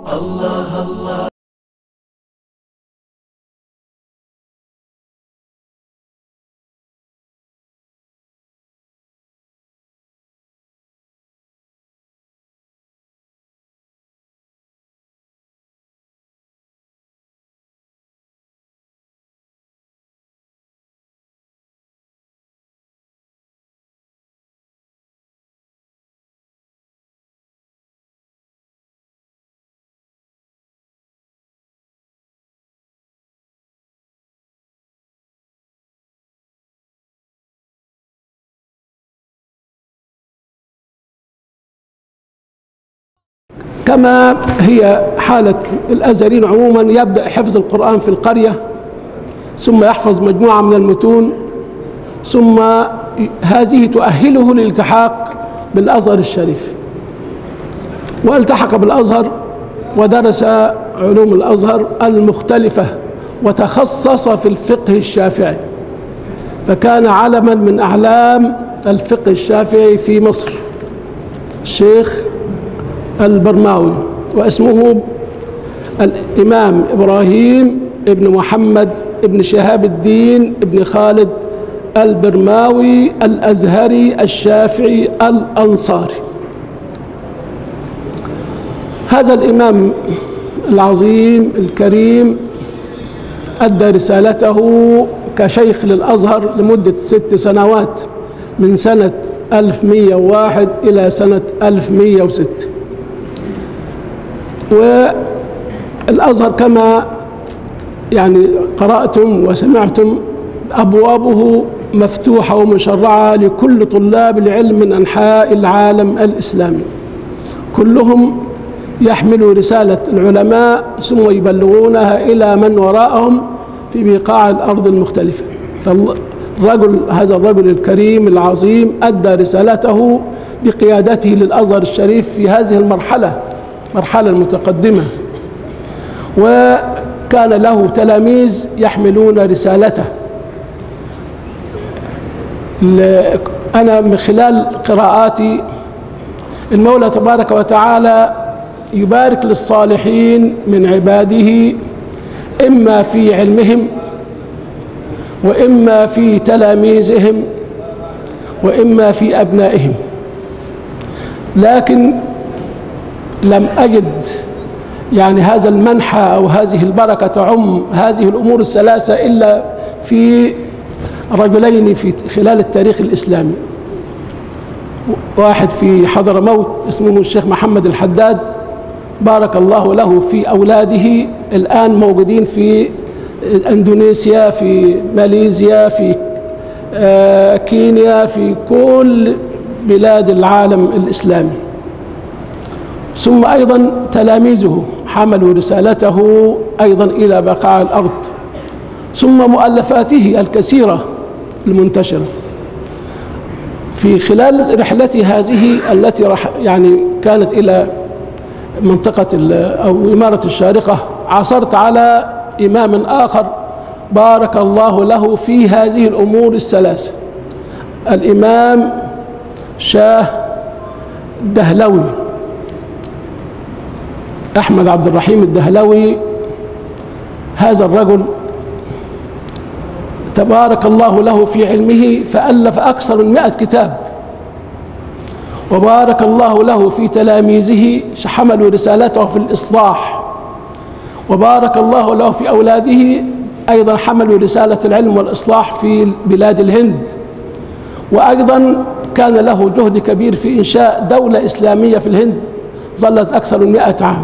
الله الله. كما هي حالة الأزهريين عموما، يبدأ حفظ القرآن في القرية، ثم يحفظ مجموعة من المتون، ثم هذه تؤهله للالتحاق بالأزهر الشريف. والتحق بالأزهر ودرس علوم الأزهر المختلفة، وتخصص في الفقه الشافعي، فكان علما من أعلام الفقه الشافعي في مصر الشيخ البرماوي، واسمه الإمام إبراهيم ابن محمد ابن شهاب الدين ابن خالد البرماوي الأزهري الشافعي الأنصاري. هذا الإمام العظيم الكريم أدى رسالته كشيخ للأزهر لمدة 6 سنوات، من سنة 1101 إلى سنة 1106. والأزهر كما يعني قرأتم وسمعتم أبوابه مفتوحة ومشرعة لكل طلاب العلم من أنحاء العالم الإسلامي، كلهم يحملوا رسالة العلماء ثم يبلغونها إلى من وراءهم في بقاع الأرض المختلفة. هذا الرجل الكريم العظيم أدى رسالته بقيادته للأزهر الشريف في هذه المرحلة المتقدمة، وكان له تلاميذ يحملون رسالته. أنا من خلال قراءاتي المولى تبارك وتعالى يبارك للصالحين من عباده، إما في علمهم وإما في تلاميذهم وإما في أبنائهم، لكن لم أجد يعني هذا المنحى أو هذه البركة تعم هذه الأمور الثلاثة إلا في رجلين في خلال التاريخ الإسلامي. واحد في حضرموت اسمه الشيخ محمد الحداد، بارك الله له في أولاده، الآن موجودين في إندونيسيا، في ماليزيا، في كينيا، في كل بلاد العالم الإسلامي. ثم أيضا تلاميذه حملوا رسالته أيضا إلى بقاع الأرض، ثم مؤلفاته الكثيرة المنتشرة. في خلال رحلتي هذه التي يعني كانت إلى منطقة أو إمارة الشارقة، عثرت على إمام آخر بارك الله له في هذه الأمور الثلاث، الإمام شاه الدهلوي، أحمد عبد الرحيم الدهلوي. هذا الرجل تبارك الله له في علمه، فألف أكثر من 100 كتاب، وبارك الله له في تلاميذه حملوا رسالته في الإصلاح، وبارك الله له في أولاده أيضا حملوا رسالة العلم والإصلاح في بلاد الهند. وأيضا كان له جهد كبير في إنشاء دولة إسلامية في الهند ظلت أكثر من 100 عام.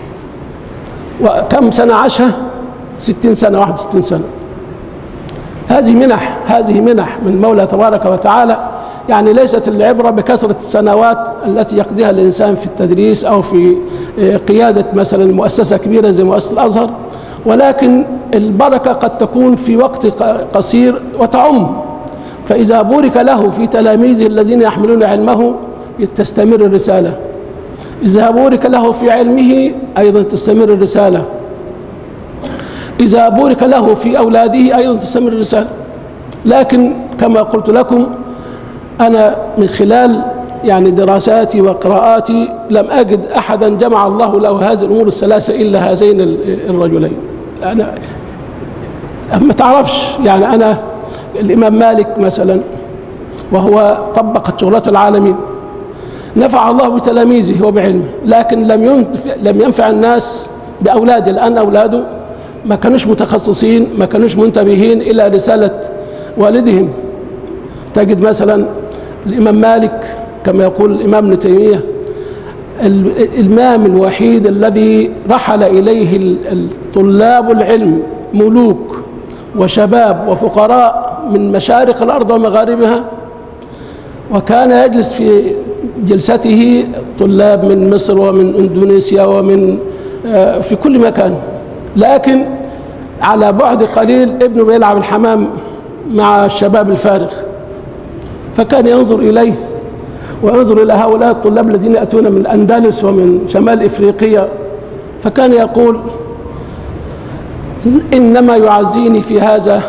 وكم سنة عاشها؟ 60 سنة، 61 سنة. هذه منح من مولى تبارك وتعالى. يعني ليست العبرة بكثرة السنوات التي يقضيها الإنسان في التدريس أو في قيادة مثلا مؤسسة كبيرة زي مؤسسة الأزهر، ولكن البركة قد تكون في وقت قصير وتعم. فإذا بورك له في تلاميذه الذين يحملون علمه تستمر الرسالة، إذا بورك له في علمه أيضا تستمر الرسالة، إذا بورك له في أولاده أيضا تستمر الرسالة. لكن كما قلت لكم، أنا من خلال يعني دراساتي وقراءاتي لم أجد أحدا جمع الله له هذه الأمور الثلاثة إلا هذين الرجلين. أنا ما تعرفش يعني أنا الإمام مالك مثلا وهو طبق شغلات العالمين نفع الله بتلاميذه وبعلمه، لكن لم ينفع الناس بأولاده، لأن أولاده ما كانوش متخصصين، ما كانوش منتبهين إلى رسالة والدهم. تجد مثلا الإمام مالك كما يقول الإمام ابن تيمية الإمام الوحيد الذي رحل إليه طلاب العلم ملوك وشباب وفقراء من مشارق الأرض ومغاربها، وكان يجلس في جلسته طلاب من مصر ومن إندونيسيا ومن في كل مكان، لكن على بعد قليل ابنه بيلعب الحمام مع الشباب الفارغ، فكان ينظر إليه وينظر إلى هؤلاء الطلاب الذين يأتون من الأندلس ومن شمال إفريقيا، فكان يقول إنما يعزيني في هذا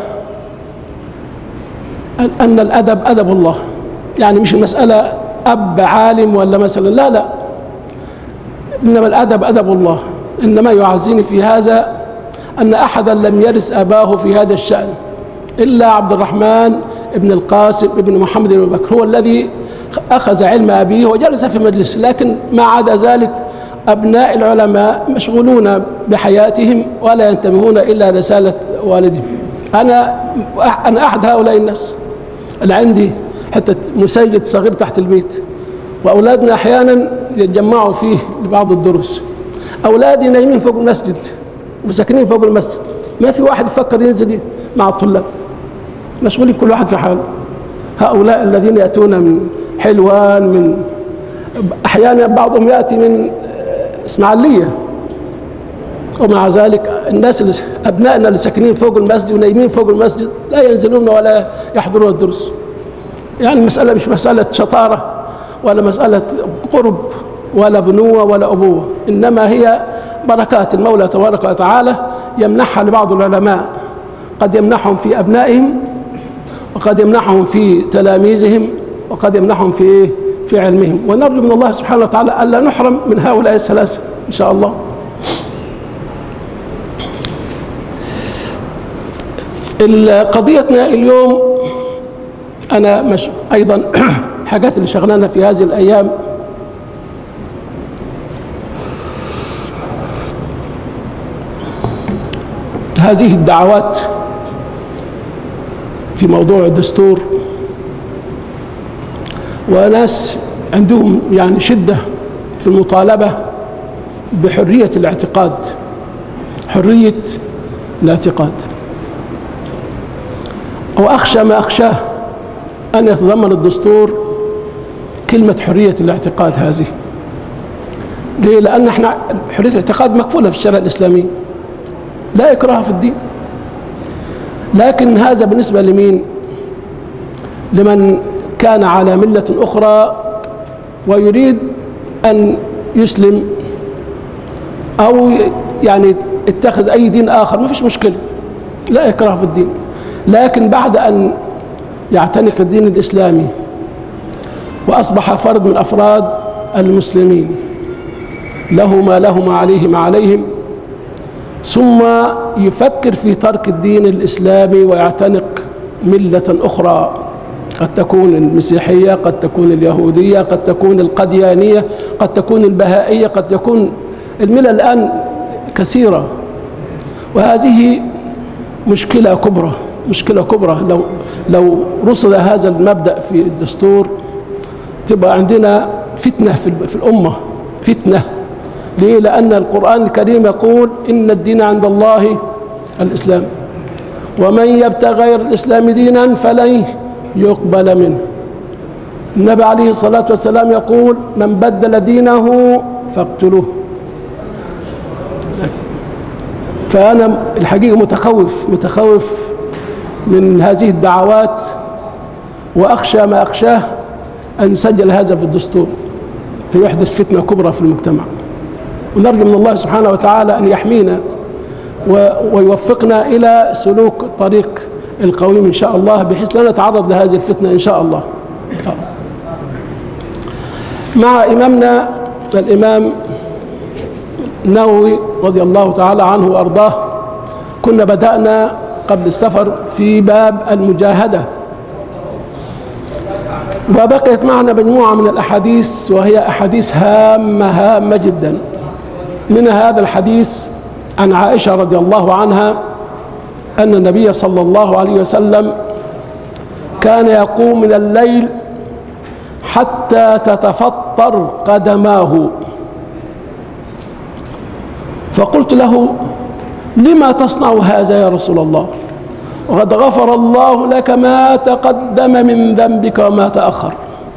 أن الأدب أدب الله، يعني مش المسألة أب عالم ولا مثلا، لا لا، إنما الأدب أدب الله. إنما يعزيني في هذا أن أحدا لم يرث أباه في هذا الشأن إلا عبد الرحمن ابن القاسم ابن محمد بن بكر، هو الذي أخذ علم أبيه وجلس في مجلسه، لكن ما عدا ذلك أبناء العلماء مشغولون بحياتهم ولا ينتبهون إلا رسالة والدهم. أنا أحد هؤلاء الناس. أنا عندي حتى مسجد صغير تحت البيت، وأولادنا أحيانا يتجمعوا فيه لبعض الدروس. أولادي نايمين فوق المسجد وساكنين فوق المسجد، ما في واحد يفكر ينزل مع الطلاب، مشغولين كل واحد في حاله. هؤلاء الذين يأتون من حلوان، من أحيانا بعضهم يأتي من إسماعيلية، ومع ذلك الناس أبنائنا اللي ساكنين فوق المسجد ونايمين فوق المسجد لا ينزلون ولا يحضرون الدروس. يعني المسألة مش مسألة شطارة ولا مسألة قرب ولا بنوة ولا أبوة، إنما هي بركات المولى تبارك وتعالى يمنحها لبعض العلماء، قد يمنحهم في أبنائهم وقد يمنحهم في تلاميذهم وقد يمنحهم في علمهم، ونرجو من الله سبحانه وتعالى ألا نحرم من هؤلاء الثلاثة إن شاء الله. قضيتنا اليوم أنا أيضا حاجات اللي شغلنا في هذه الأيام هذه الدعوات في موضوع الدستور، وناس عندهم يعني شدة في المطالبة بحرية الاعتقاد، حرية الاعتقاد. وأخشى ما أخشاه أن يتضمن الدستور كلمة حرية الاعتقاد هذه. ليه؟ لأن احنا حرية الاعتقاد مكفولة في الشريعة الإسلامية، لا إكراه في الدين، لكن هذا بالنسبة لمين؟ لمن كان على ملة أخرى ويريد أن يسلم أو يعني اتخذ أي دين آخر، ما فيش مشكلة، لا إكراه في الدين. لكن بعد أن يعتنق الدين الإسلامي وأصبح فرد من أفراد المسلمين له ما لهم عليه ما عليهم، ثم يفكر في ترك الدين الإسلامي ويعتنق ملة أخرى، قد تكون المسيحية، قد تكون اليهودية، قد تكون القديانية، قد تكون البهائية، قد تكون الملل الآن كثيرة، وهذه مشكلة كبرى، مشكلة كبرى. لو رصد هذا المبدأ في الدستور تبقى عندنا فتنة في الأمة، فتنة. ليه؟ لأن القرآن الكريم يقول إن الدين عند الله الإسلام، ومن يبتغي غير الإسلام دينا فلن يقبل منه. النبي عليه الصلاة والسلام يقول من بدل دينه فاقتلوه. فأنا الحقيقة متخوف من هذه الدعوات، وأخشى ما أخشاه أن يسجل هذا في الدستور فيحدث فتنة كبرى في المجتمع. ونرجو من الله سبحانه وتعالى أن يحمينا ويوفقنا إلى سلوك الطريق القويم إن شاء الله، بحيث لا نتعرض لهذه الفتنة إن شاء الله. مع إمامنا الإمام النووي رضي الله تعالى عنه وأرضاه كنا بدأنا قبل السفر في باب المجاهدة، وبقيت معنا مجموعة من الأحاديث وهي أحاديث هامة جدا. من هذا الحديث عن عائشة رضي الله عنها أن النبي صلى الله عليه وسلم كان يقوم من الليل حتى تتفطر قدماه، فقلت له: لما تصنع هذا يا رسول الله؟ وقد غفر الله لك ما تقدم من ذنبك وما تأخر.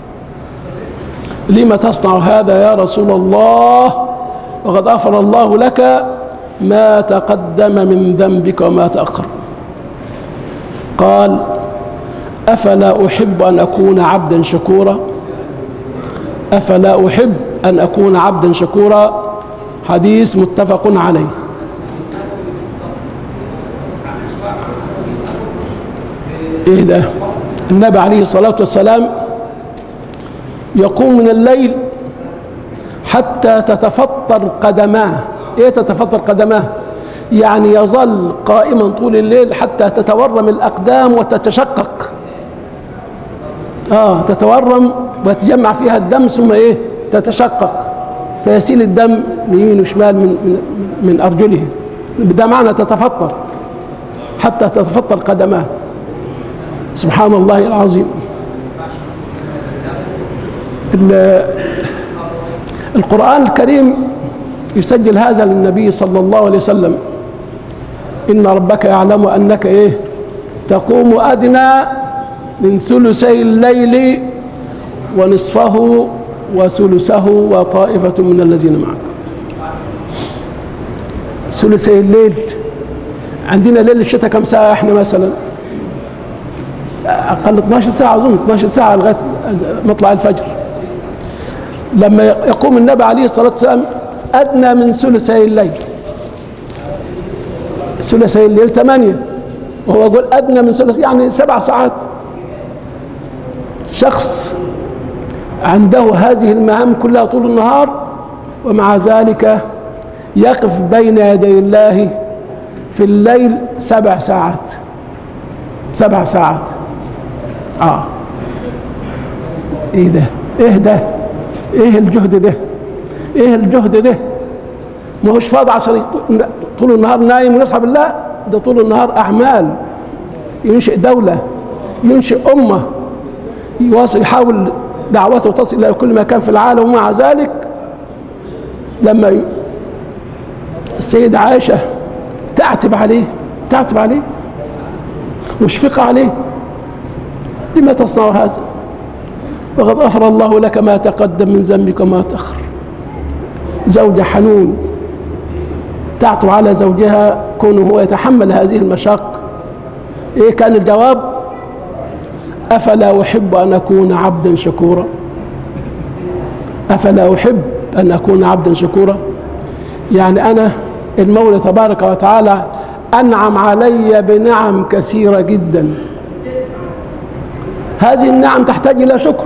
لما تصنع هذا يا رسول الله وقد غفر الله لك ما تقدم من ذنبك وما تأخر؟ قال: أفلا أحب أن أكون عبدا شكورا؟ أفلا أحب أن أكون عبدا شكورا. حديث متفق عليه. إيه ده؟ النبي عليه الصلاة والسلام يقوم من الليل حتى تتفطر قدماه. إيه تتفطر قدماه؟ يعني يظل قائما طول الليل حتى تتورم الأقدام وتتشقق. تتورم ويتجمع فيها الدم ثم إيه؟ تتشقق، فيسيل الدم يمين وشمال من أرجله. ده معنى تتفطر، حتى تتفطر قدماه. سبحان الله العظيم. القرآن الكريم يسجل هذا للنبي صلى الله عليه وسلم: إن ربك يعلم أنك إيه؟ تقوم أدنى من ثلثي الليل ونصفه وثلثه وطائفة من الذين معك. ثلثي الليل، عندنا ليل الشتاء كم ساعة احنا مثلا؟ أقل 12 ساعة أظن، 12 ساعة لغاية مطلع الفجر. لما يقوم النبي عليه الصلاة والسلام أدنى من ثلثي الليل. ثلثي الليل 8، وهو يقول أدنى من ثلث يعني 7 ساعات. شخص عنده هذه المهام كلها طول النهار، ومع ذلك يقف بين يدي الله في الليل 7 ساعات. 7 ساعات. ايه ده؟ ايه ده؟ ايه الجهد ده؟ ايه الجهد ده؟ ما هوش فاضي عشان طول النهار نايم ويصحى بالله. ده طول النهار اعمال، ينشئ دولة، ينشئ امة، يحاول دعوته تصل الى كل مكان في العالم. ومع ذلك لما السيدة عائشة تعتب عليه مشفقة عليه: لما تصنع هذا وقد غفر الله لك ما تقدم من ذنبك وما تأخر. زوجة حنون تعطو على زوجها كونه هو يتحمل هذه المشاق. ايه كان الجواب؟ أفلا أحب أن أكون عبدا شكورا. أفلا أحب أن أكون عبدا شكورا، يعني أنا المولى تبارك وتعالى أنعم علي بنعم كثيرة جدا. هذه النعم تحتاج إلى شكر.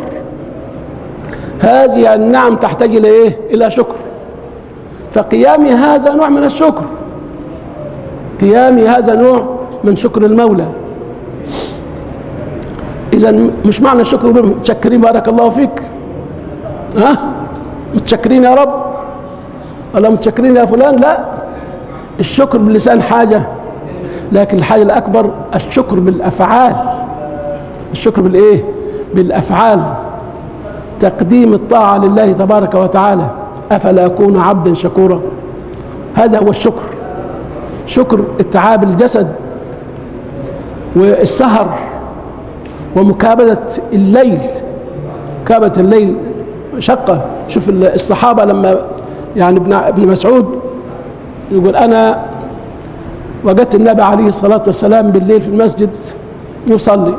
هذه النعم تحتاج إلى إيه؟ إلى شكر. فقيامي هذا نوع من الشكر. قيامي هذا نوع من شكر المولى. إذا مش معنى الشكر متشكرين بارك الله فيك، متشكرين يا رب ولا متشكرين يا فلان، لا. الشكر باللسان حاجة، لكن الحاجة الأكبر الشكر بالأفعال. الشكر بالإيه؟ بالأفعال. تقديم الطاعة لله تبارك وتعالى. أفلا أكون عبدا شكورا. هذا هو الشكر. شكر اتعاب الجسد والسهر ومكابدة الليل. مكابدة الليل شقة. شوف الصحابة لما يعني ابن مسعود يقول: أنا وجدت النبي عليه الصلاة والسلام بالليل في المسجد يصلي،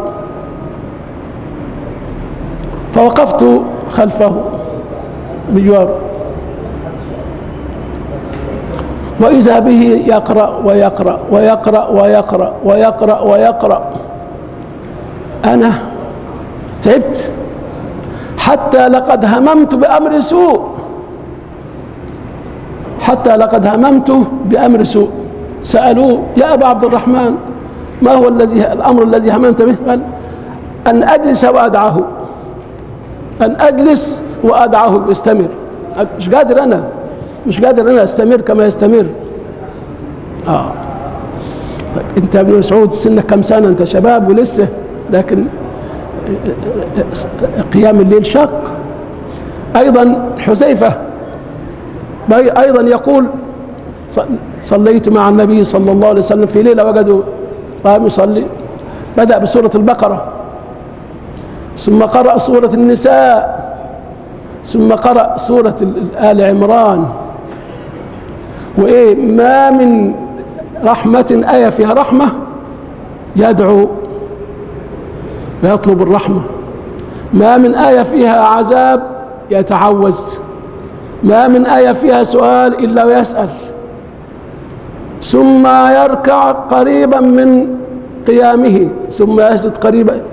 فوقفت خلفه بجواره، وإذا به يقرأ ويقرأ ويقرأ ويقرأ ويقرأ ويقرأ. أنا تعبت حتى لقد هممت بأمر سوء، حتى لقد هممت بأمر سوء. سألوه يا أبا عبد الرحمن ما هو الأمر الذي هممت به؟ قال أن أجلس وأدعه، أن أجلس وأدعه يستمر. مش قادر أنا أستمر كما يستمر. طيب أنت ابن مسعود سنك كم سنة؟ أنت شباب ولسه، لكن قيام الليل شاق. أيضا حذيفة أيضا يقول صليت مع النبي صلى الله عليه وسلم في ليلة وجدوا قام يصلي، بدأ بسورة البقرة ثم قرأ سورة النساء ثم قرأ سورة آل عمران، وإيه ما من رحمة آية فيها رحمة يدعو ويطلب الرحمة، ما من آية فيها عذاب يتعوذ، ما من آية فيها سؤال إلا ويسأل، ثم يركع قريبا من قيامه ثم يسجد قريبا.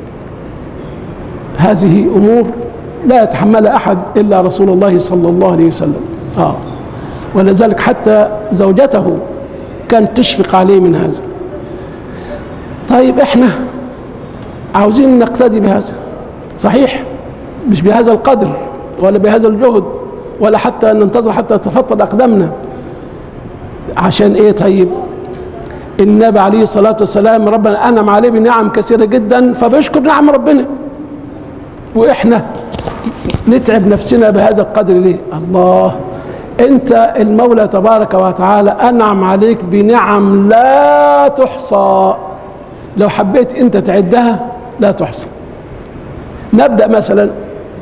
هذه أمور لا يتحملها أحد إلا رسول الله صلى الله عليه وسلم. ولذلك حتى زوجته كانت تشفق عليه من هذا. طيب إحنا عاوزين نقتدي بهذا، صحيح مش بهذا القدر ولا بهذا الجهد ولا حتى ننتظر حتى تفطر أقدامنا. عشان إيه؟ طيب النبي عليه الصلاة والسلام ربنا أنعم عليه بنعم كثيرة جدا فبيشكر نعم ربنا، وإحنا نتعب نفسنا بهذا القدر ليه؟ الله، أنت المولى تبارك وتعالى أنعم عليك بنعم لا تحصى، لو حبيت أنت تعدها لا تحصى. نبدأ مثلا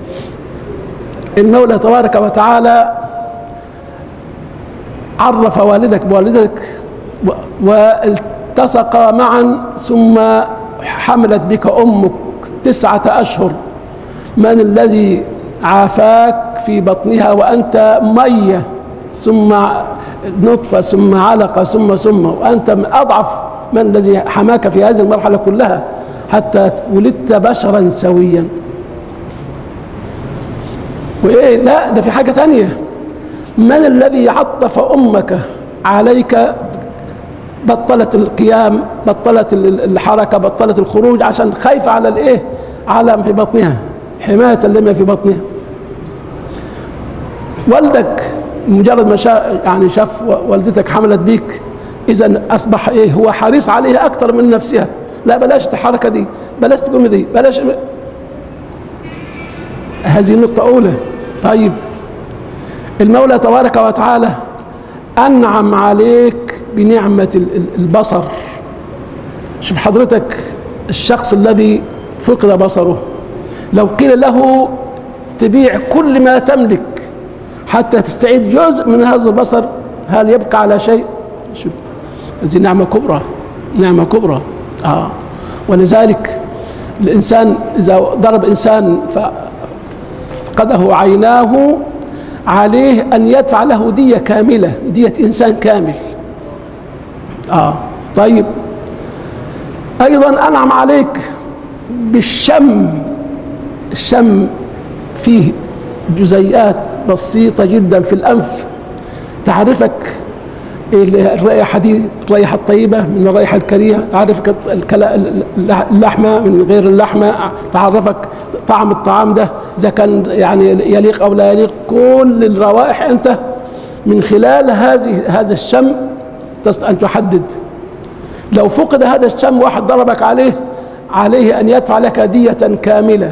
المولى تبارك وتعالى عرف والدك بوالدتك والتصقا معا، ثم حملت بك أمك 9 أشهر، من الذي عافاك في بطنها وأنت مية ثم نطفة ثم علقة ثم وأنت من أضعف، من الذي حماك في هذه المرحلة كلها حتى ولدت بشرا سويا؟ وإيه لا ده في حاجة ثانية، من الذي عطف أمك عليك؟ بطلت القيام، بطلت الحركة، بطلت الخروج عشان خايفة على الإيه؟ على في بطنها، حماية لما في بطنها. والدك مجرد ما شاف والدتك حملت بيك، إذا أصبح إيه؟ هو حريص عليها أكثر من نفسها. لا بلاش الحركة دي، بلاش تقوم دي، بلاش. هذه النقطة أولى. طيب المولى تبارك وتعالى أنعم عليك بنعمة البصر. شوف حضرتك الشخص الذي فقد بصره لو قيل له تبيع كل ما تملك حتى تستعيد جزء من هذا البصر، هل يبقى على شيء؟ شوف هذه نعمة كبرى، نعمة كبرى. ولذلك الإنسان إذا ضرب إنسان فقده عيناه عليه أن يدفع له دية كاملة، دية إنسان كامل. طيب أيضا أنعم عليك بالشم. الشم فيه جزيئات بسيطة جدا في الأنف تعرفك الرائحة دي، الرائحة الطيبة من الرائحة الكريهة، تعرفك اللحمة من غير اللحمة، تعرفك طعم الطعام ده إذا كان يعني يليق أو لا يليق. كل الروائح أنت من خلال هذا الشم أن تحدد. لو فقد هذا الشم واحد ضربك عليه أن يدفع لك دية كاملة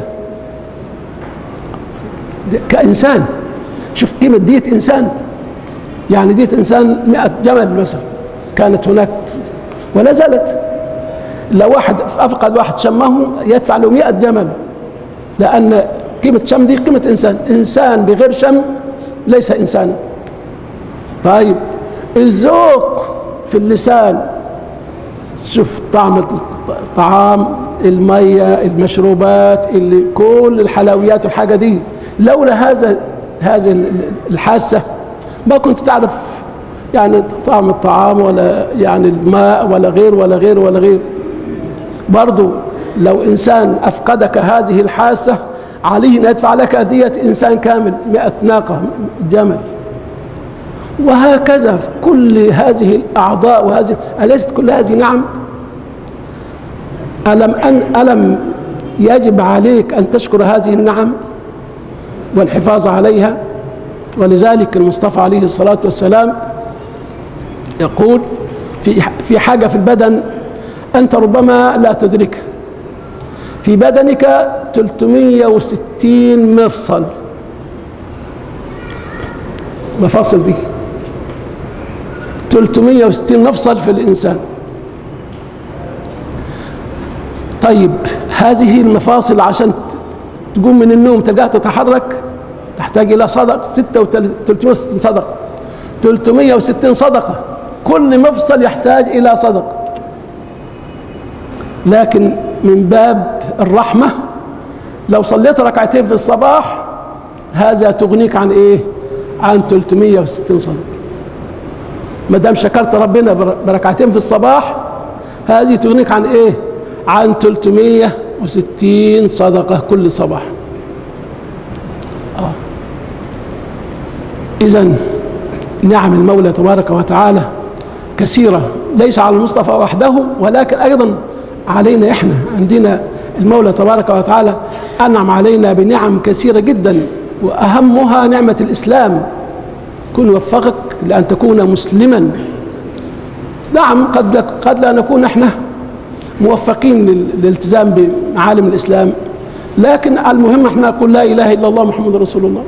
كإنسان. شوف قيمة دية إنسان، يعني دية إنسان 100 جمل مثلا كانت هناك ولا زالت. لو واحد أفقد واحد شمه يدفع له 100 جمل، لأن قيمة شم دي قيمة إنسان. إنسان بغير شم ليس إنسانا. طيب الذوق في اللسان، شوف طعم الطعام، المية، المشروبات، كل الحلويات الحاجة دي، لولا هذه الحاسة ما كنت تعرف يعني طعم الطعام ولا يعني الماء ولا غير. برضو لو إنسان أفقدك هذه الحاسة عليه أن يدفع لك دية إنسان كامل 100 ناقة جمل. وهكذا في كل هذه الأعضاء، وهذه أليست كل هذه نعم؟ ألم يجب عليك أن تشكر هذه النعم والحفاظ عليها؟ ولذلك المصطفى عليه الصلاة والسلام يقول في حاجة في البدن أنت ربما لا تدركها. في بدنك 360 مفصل، مفاصل دي 360 مفصل في الإنسان. طيب هذه المفاصل عشان تقوم من النوم تلقاها تتحرك تحتاج إلى صدق 360 صدقة، 360 صدقة، كل مفصل يحتاج إلى صدقة. لكن من باب الرحمة لو صليت ركعتين في الصباح هذا تغنيك عن إيه؟ عن 360 صدقة. ما دام شكرت ربنا بركعتين في الصباح هذه تغنيك عن إيه؟ عن 360 صدقة كل صباح. إذن نعم المولى تبارك وتعالى كثيرة، ليس على المصطفى وحده ولكن أيضا علينا إحنا. عندنا المولى تبارك وتعالى أنعم علينا بنعم كثيرة جدا، وأهمها نعمة الإسلام. كن وفقك لأن تكون مسلما. نعم قد لا نكون إحنا موفقين للالتزام بمعالم الإسلام، لكن المهم إحنا نقول لا إله إلا الله محمد رسول الله.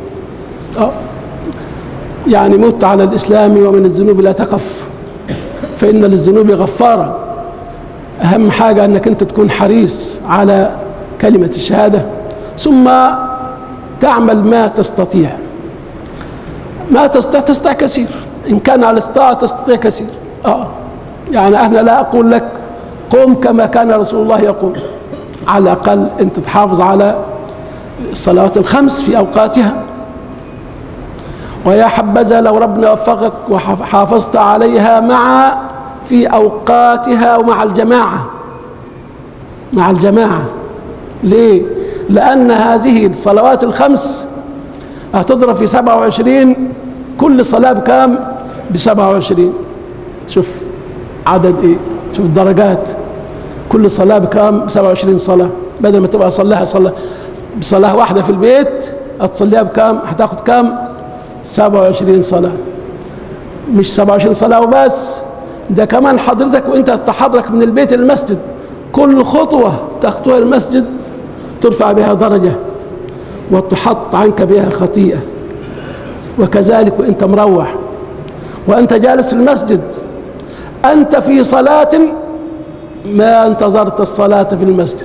يعني مت على الإسلام ومن الذنوب لا تخف فإن للذنوب غفارا. أهم حاجة أنك أنت تكون حريص على كلمة الشهادة، ثم تعمل ما تستطيع. ما تستطيع كثير، إن كان على الاستطاعة تستطيع كثير. يعني أنا لا أقول لك قم كما كان رسول الله يقول، على الأقل أنت تحافظ على الصلوات الخمس في أوقاتها. ويا حبذا لو ربنا وفقك وحافظت عليها في أوقاتها ومع الجماعة. مع الجماعة ليه؟ لأن هذه الصلوات الخمس هتضرب في 27، كل صلاة بكام؟ ب27. شوف عدد إيه؟ شوف الدرجات. كل صلاة بكام؟ 27 صلاة. بدل ما تبقى صلاة واحدة في البيت هتصليها بكام؟ هتاخد كام؟ 27 صلاة. مش 27 صلاة وبس، ده كمان حضرتك وانت تتحرك من البيت للمسجد كل خطوة تخطوها المسجد ترفع بها درجة وتحط عنك بها خطيئة. وكذلك وانت مروح وانت جالس في المسجد انت في صلاة ما انتظرت الصلاة في المسجد.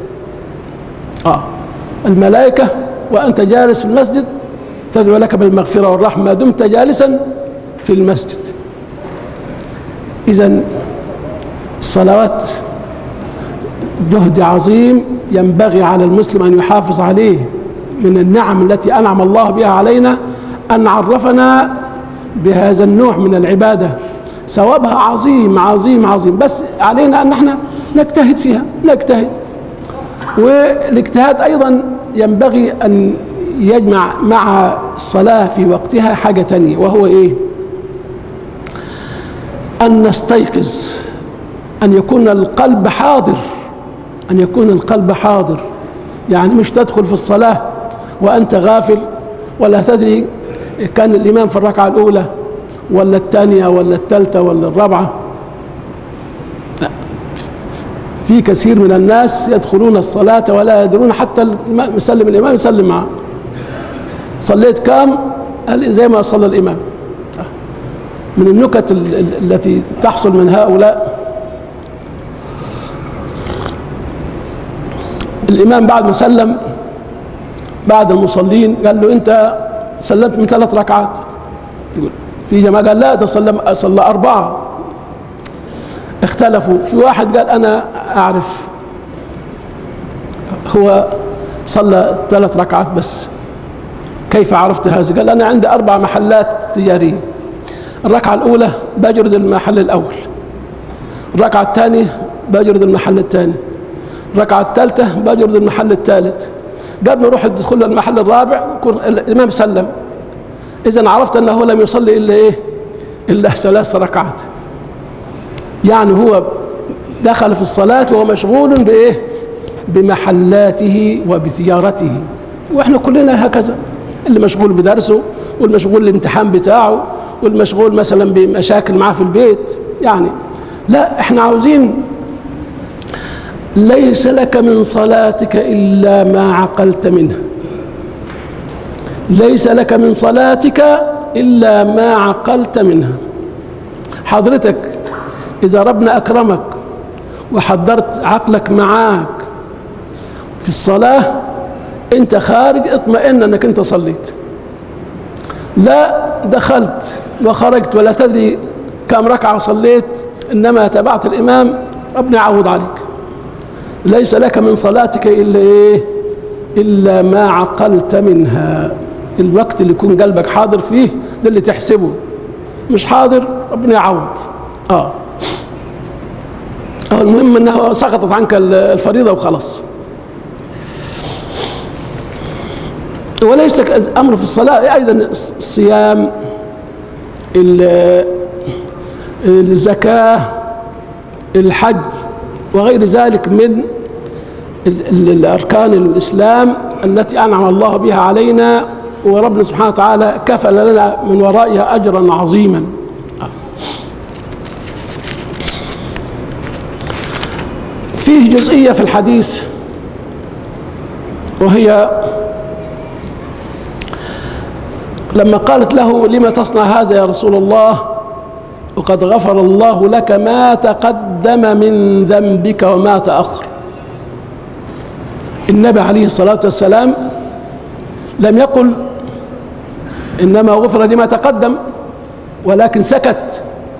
الملائكة وانت جالس في المسجد تدعو لك بالمغفرة والرحمة ما دمت جالسا في المسجد. إذن الصلوات جهد عظيم ينبغي على المسلم أن يحافظ عليه. من النعم التي أنعم الله بها علينا أن عرفنا بهذا النوع من العبادة، ثوابها عظيم عظيم عظيم، بس علينا أن احنا نجتهد فيها، نجتهد. والاجتهاد أيضا ينبغي أن يجمع مع الصلاة في وقتها حاجة تانية، وهو إيه؟ أن نستيقظ، أن يكون القلب حاضر، أن يكون القلب حاضر. يعني مش تدخل في الصلاة وأنت غافل ولا تدري كان الإمام في الركعة الأولى ولا الثانية ولا الثالثة ولا الرابعة. لا. في كثير من الناس يدخلون الصلاة ولا يدرون حتى يسلم الإمام يسلم معه. صليت كام؟ قال زي ما صلى الإمام. من النكت التي تحصل من هؤلاء، الإمام بعد ما سلم بعد المصلين قال له أنت سلمت من 3 ركعات. يقول في جماعة قال لا ده صلى 4. اختلفوا. في واحد قال أنا أعرف هو صلى 3 ركعات بس. كيف عرفت هذا؟ قال أنا عندي 4 محلات تجارية. الركعة الأولى بجرد المحل الأول، الركعة الثانية بجرد المحل الثاني، الركعة الثالثة بجرد المحل الثالث. قبل ما يروح يدخل المحل الرابع يكون الإمام سلم، إذا عرفت أنه لم يصلي إلا إيه؟ إلا 3 ركعات. يعني هو دخل في الصلاة وهو مشغول بإيه؟ بمحلاته وبزيارته. وإحنا كلنا هكذا، اللي مشغول بدرسه، والمشغول بالامتحان بتاعه، والمشغول مثلا بمشاكل معاه في البيت. يعني لا، إحنا عاوزين ليس لك من صلاتك إلا ما عقلت منها، ليس لك من صلاتك إلا ما عقلت منها. حضرتك إذا ربنا أكرمك وحضرت عقلك معاك في الصلاة، أنت خارج اطمئن أنك أنت صليت، لا دخلت وخرجت ولا تدري كم ركعة صليت، إنما تبعت الإمام، ربنا يعوض عليك. ليس لك من صلاتك إلا إيه؟ إلا ما عقلت منها. الوقت اللي يكون قلبك حاضر فيه ده اللي تحسبه، مش حاضر ربنا يعوض. المهم انه سقطت عنك الفريضة وخلاص. وليس امر في الصلاة، ايضا الصيام، الزكاة، الحج وغير ذلك من الأركان الإسلام التي أنعم الله بها علينا، وربنا سبحانه وتعالى كفل لنا من ورائها أجرا عظيما. فيه جزئية في الحديث، وهي لما قالت له: لما تصنع هذا يا رسول الله وقد غفر الله لك ما تقدم من ذنبك وما تأخر. النبي عليه الصلاة والسلام لم يقل إنما غفر لما تقدم، ولكن سكت،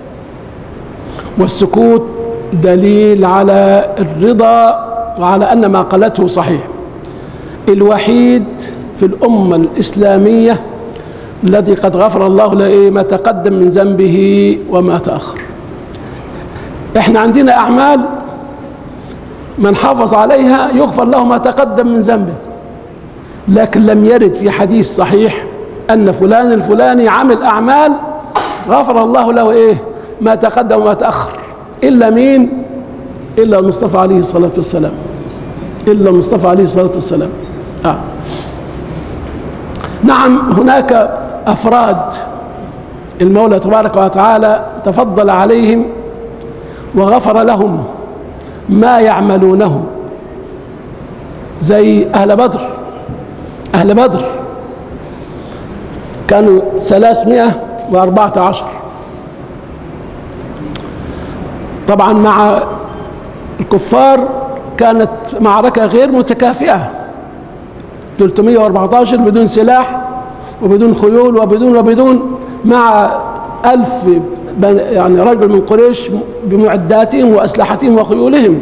والسكوت دليل على الرضا وعلى أن ما قالته صحيح. الوحيد في الأمة الإسلامية الذي قد غفر الله له ما تقدم من ذنبه وما تأخر. احنا عندنا أعمال من حافظ عليها يغفر له ما تقدم من ذنبه، لكن لم يرد في حديث صحيح أن فلان الفلاني عمل أعمال غفر الله له ما تقدم وما تأخر، إلا مين؟ إلا المصطفى عليه الصلاة والسلام، إلا المصطفى عليه الصلاة والسلام. نعم، هناك أفراد المولى تبارك وتعالى تفضل عليهم وغفر لهم ما يعملونه، زي أهل بدر. أهل بدر كانوا 314، طبعا مع الكفار كانت معركة غير متكافئة، 314 بدون سلاح وبدون خيول وبدون مع 1000 يعني رجل من قريش بمعداتهم وأسلحتهم وخيولهم.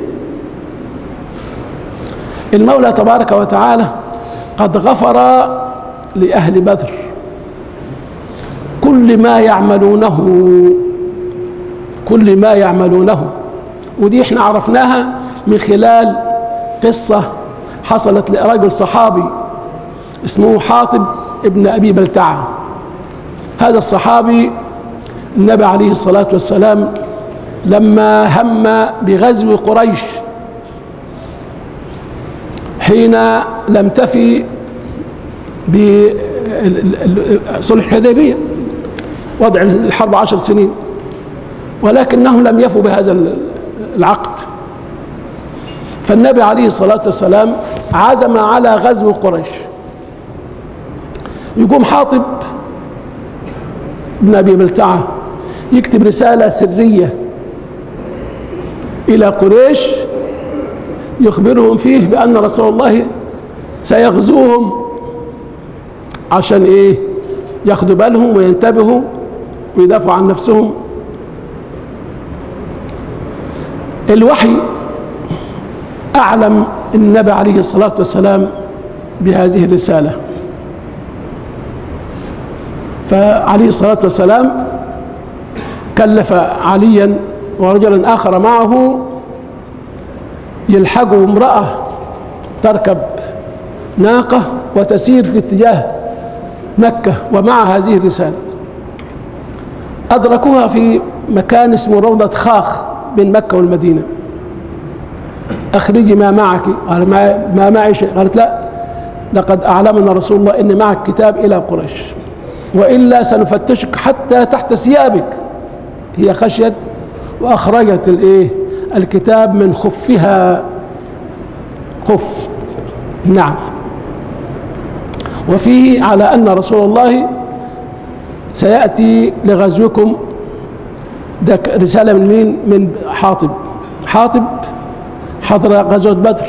المولى تبارك وتعالى قد غفر لأهل بدر كل ما يعملونه، ودي احنا عرفناها من خلال قصة حصلت لرجل صحابي اسمه حاطب ابن أبي بلتعة. هذا الصحابي النبي عليه الصلاة والسلام لما هم بغزو قريش حين لم تفي بصلح الحديبية، وضع الحرب 10 سنين، ولكنهم لم يفوا بهذا العقد، فالنبي عليه الصلاة والسلام عزم على غزو قريش. يقوم حاطب بن أبي بلتعة يكتب رسالة سرية إلى قريش يخبرهم فيه بأن رسول الله سيغزوهم، عشان ياخدوا بالهم وينتبهوا ويدافعوا عن نفسهم. الوحي أعلم النبي عليه الصلاة والسلام بهذه الرسالة، فعليه الصلاة والسلام كلف عليا ورجلا آخر معه يلحقوا امرأة تركب ناقة وتسير في اتجاه مكة ومع هذه الرسالة. أدركوها في مكان اسمه روضة خاخ بين مكة والمدينة. أخرجي ما معك. قال ما معي شيء. قالت لا، لقد أعلمنا رسول الله إن معك كتاب إلى قريش، وإلا سنفتشك حتى تحت ثيابك. هي خشيت وأخرجت الكتاب من خفها، خف نعم، وفيه على أن رسول الله سيأتي لغزوكم. ده رسالة من مين؟ من حاطب. حاطب حضر غزوة بدر.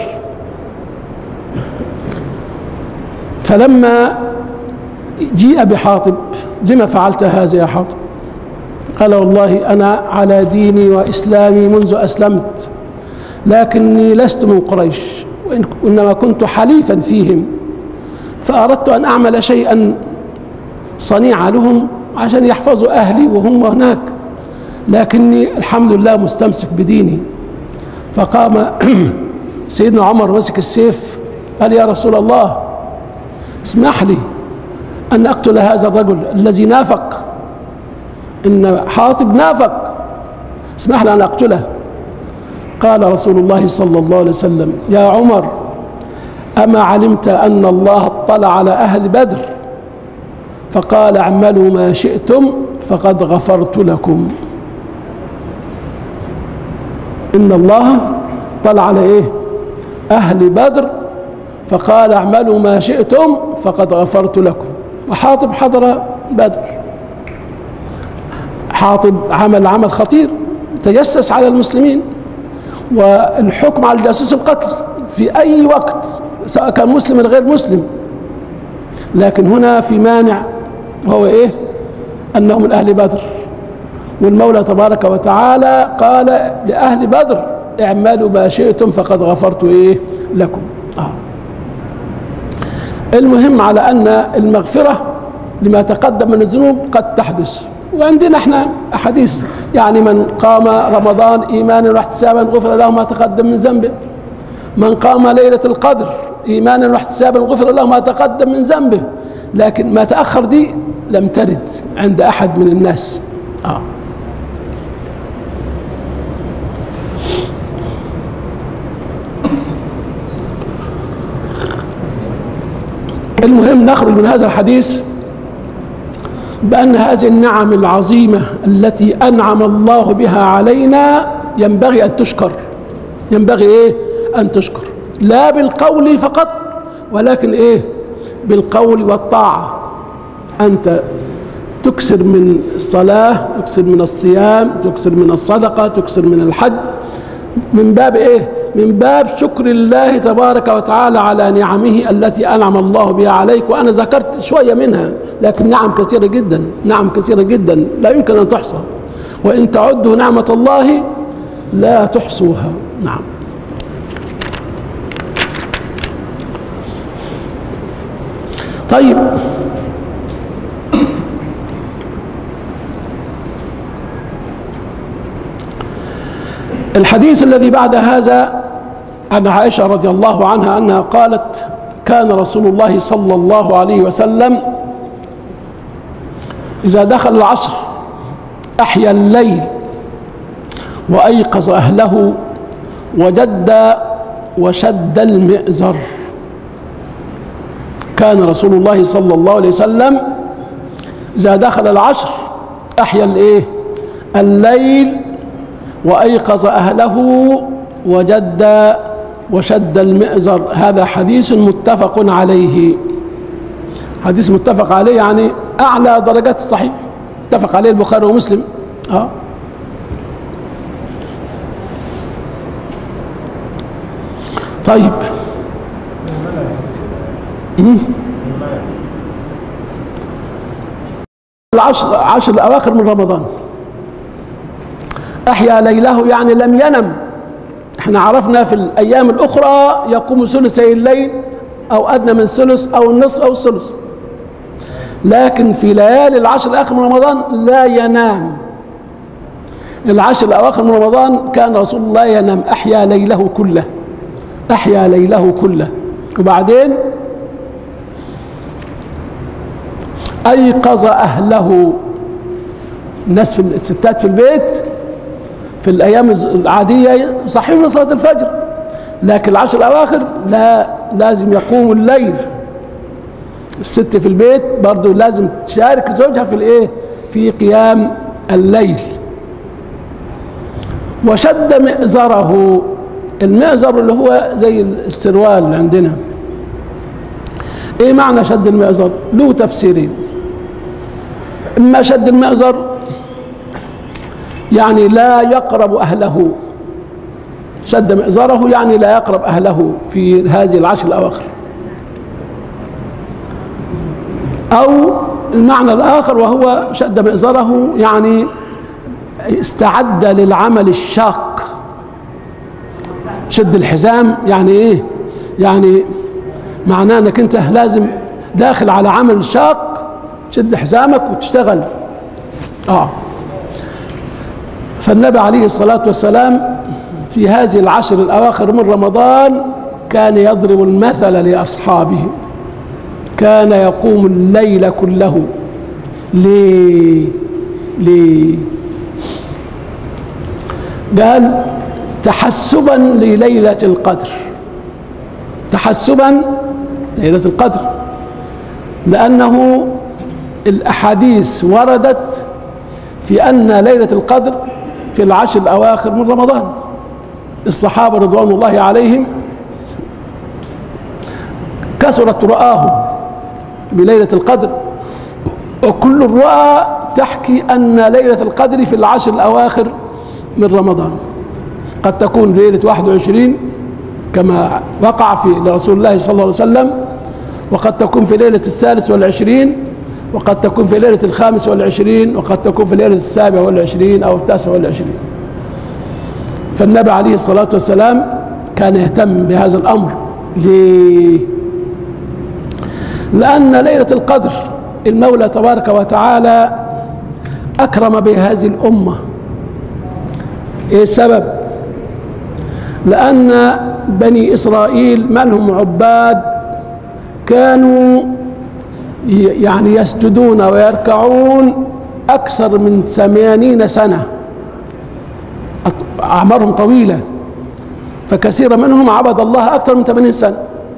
فلما جيء بحاطب: لما فعلت هذا يا حاطب؟ قال: والله أنا على ديني وإسلامي منذ أسلمت، لكني لست من قريش، وإنما كنت حليفا فيهم، فأردت أن أعمل شيئا صنيعا لهم عشان يحفظوا أهلي وهم هناك، لكني الحمد لله مستمسك بديني. فقام سيدنا عمر مسك السيف، قال: يا رسول الله، اسمح لي أن أقتل هذا الرجل الذي نافق، إن حاطب نافق، اسمح لي أن أقتله. قال رسول الله صلى الله عليه وسلم: يا عمر، أما علمت أن الله اطلع على أهل بدر فقال: اعملوا ما شئتم فقد غفرت لكم. إن الله اطلع على أهل بدر فقال: اعملوا ما شئتم فقد غفرت لكم. وحاطب حضر بدر. حاطب عمل خطير، تجسس على المسلمين، والحكم على الجاسوس القتل في أي وقت، سواء كان مسلم أو غير مسلم. لكن هنا في مانع، وهو أنه من أهل بدر، والمولى تبارك وتعالى قال لأهل بدر: اعملوا ما شئتم فقد غفرت لكم. المهم على أن المغفرة لما تقدم من الذنوب قد تحدث. وعندنا احنا أحاديث، يعني من قام رمضان إيمانا واحتسابا غفر له ما تقدم من ذنبه، من قام ليلة القدر إيمانا واحتسابا غفر له ما تقدم من ذنبه. لكن ما تأخر دي لم ترد عند أحد من الناس. المهم نخرج من هذا الحديث بأن هذه النعم العظيمة التي أنعم الله بها علينا ينبغي أن تشكر. ينبغي أن تشكر، لا بالقول فقط، ولكن بالقول والطاعة. أنت تكسر من الصلاة، تكسر من الصيام، تكسر من الصدقة، تكسر من الحج، من باب من باب شكر الله تبارك وتعالى على نعمه التي أنعم الله بها عليك. وأنا ذكرت شوية منها، لكن نعم كثيرة جدا، نعم كثيرة جدا لا يمكن أن تحصى، وإن تعدوا نعمة الله لا تحصوها. نعم. طيب، الحديث الذي بعد هذا عن عائشة رضي الله عنها أنها قالت: كان رسول الله صلى الله عليه وسلم إذا دخل العصر أحيا الليل وأيقظ أهله وجد وشد المئزر. كان رسول الله صلى الله عليه وسلم إذا دخل العصر أحيا الليل وأيقظ أهله وجد وشد المئزر. هذا حديث متفق عليه، حديث متفق عليه، يعني أعلى درجات الصحيح، اتفق عليه البخاري ومسلم. طيب، العشر الأواخر من رمضان أحيا ليله، يعني لم ينم. احنا عرفنا في الأيام الأخرى يقوم ثلثي الليل أو أدنى من ثلث أو النصف أو الثلث، لكن في ليالي العشر الأواخر من رمضان لا ينام. العشر الأواخر من رمضان كان رسول الله ينام، أحيا ليله كله، أحيا ليله كله. وبعدين أيقظ أهله. الناس الستات في البيت في الأيام العادية صحيح لصلاة الفجر، لكن العشر الأواخر لا، لازم يقوم الليل. الست في البيت برضو لازم تشارك زوجها في الإيه؟ في قيام الليل. وشد مئزره. المئزر اللي هو زي السروال اللي عندنا. ايه معنى شد المئزر؟ له تفسيرين. اما شد المئزر يعني لا يقرب اهله، شد مئزره يعني لا يقرب اهله في هذه العشر الاواخر. او المعنى الاخر وهو شد مئزره يعني استعد للعمل الشاق. شد الحزام يعني ايه؟ يعني معناه انك انت لازم داخل على عمل شاق، شد حزامك وتشتغل. فالنبي عليه الصلاة والسلام في هذه العشر الأواخر من رمضان كان يضرب المثل لأصحابه، كان يقوم الليل كله. ليه؟ قال تحسبا لليلة القدر، تحسبا ليلة القدر، لأنه الأحاديث وردت في أن ليلة القدر في العشر الأواخر من رمضان. الصحابة رضوان الله عليهم كثرت رؤاهم بليلة القدر، وكل الرؤى تحكي أن ليلة القدر في العشر الأواخر من رمضان. قد تكون ليلة 21 كما وقع في لرسول الله صلى الله عليه وسلم، وقد تكون في ليلة 23، وقد تكون في ليلة 25، وقد تكون في ليلة 27 أو 29. فالنبي عليه الصلاة والسلام كان يهتم بهذا الأمر. ليه؟ لأن ليلة القدر المولى تبارك وتعالى أكرم بهذه الأمة. إيه السبب؟ لأن بني إسرائيل منهم عباد كانوا يعني يسجدون ويركعون أكثر من 80 سنة، أعمارهم طويلة، فكثير منهم عبد الله أكثر من 80 سنة.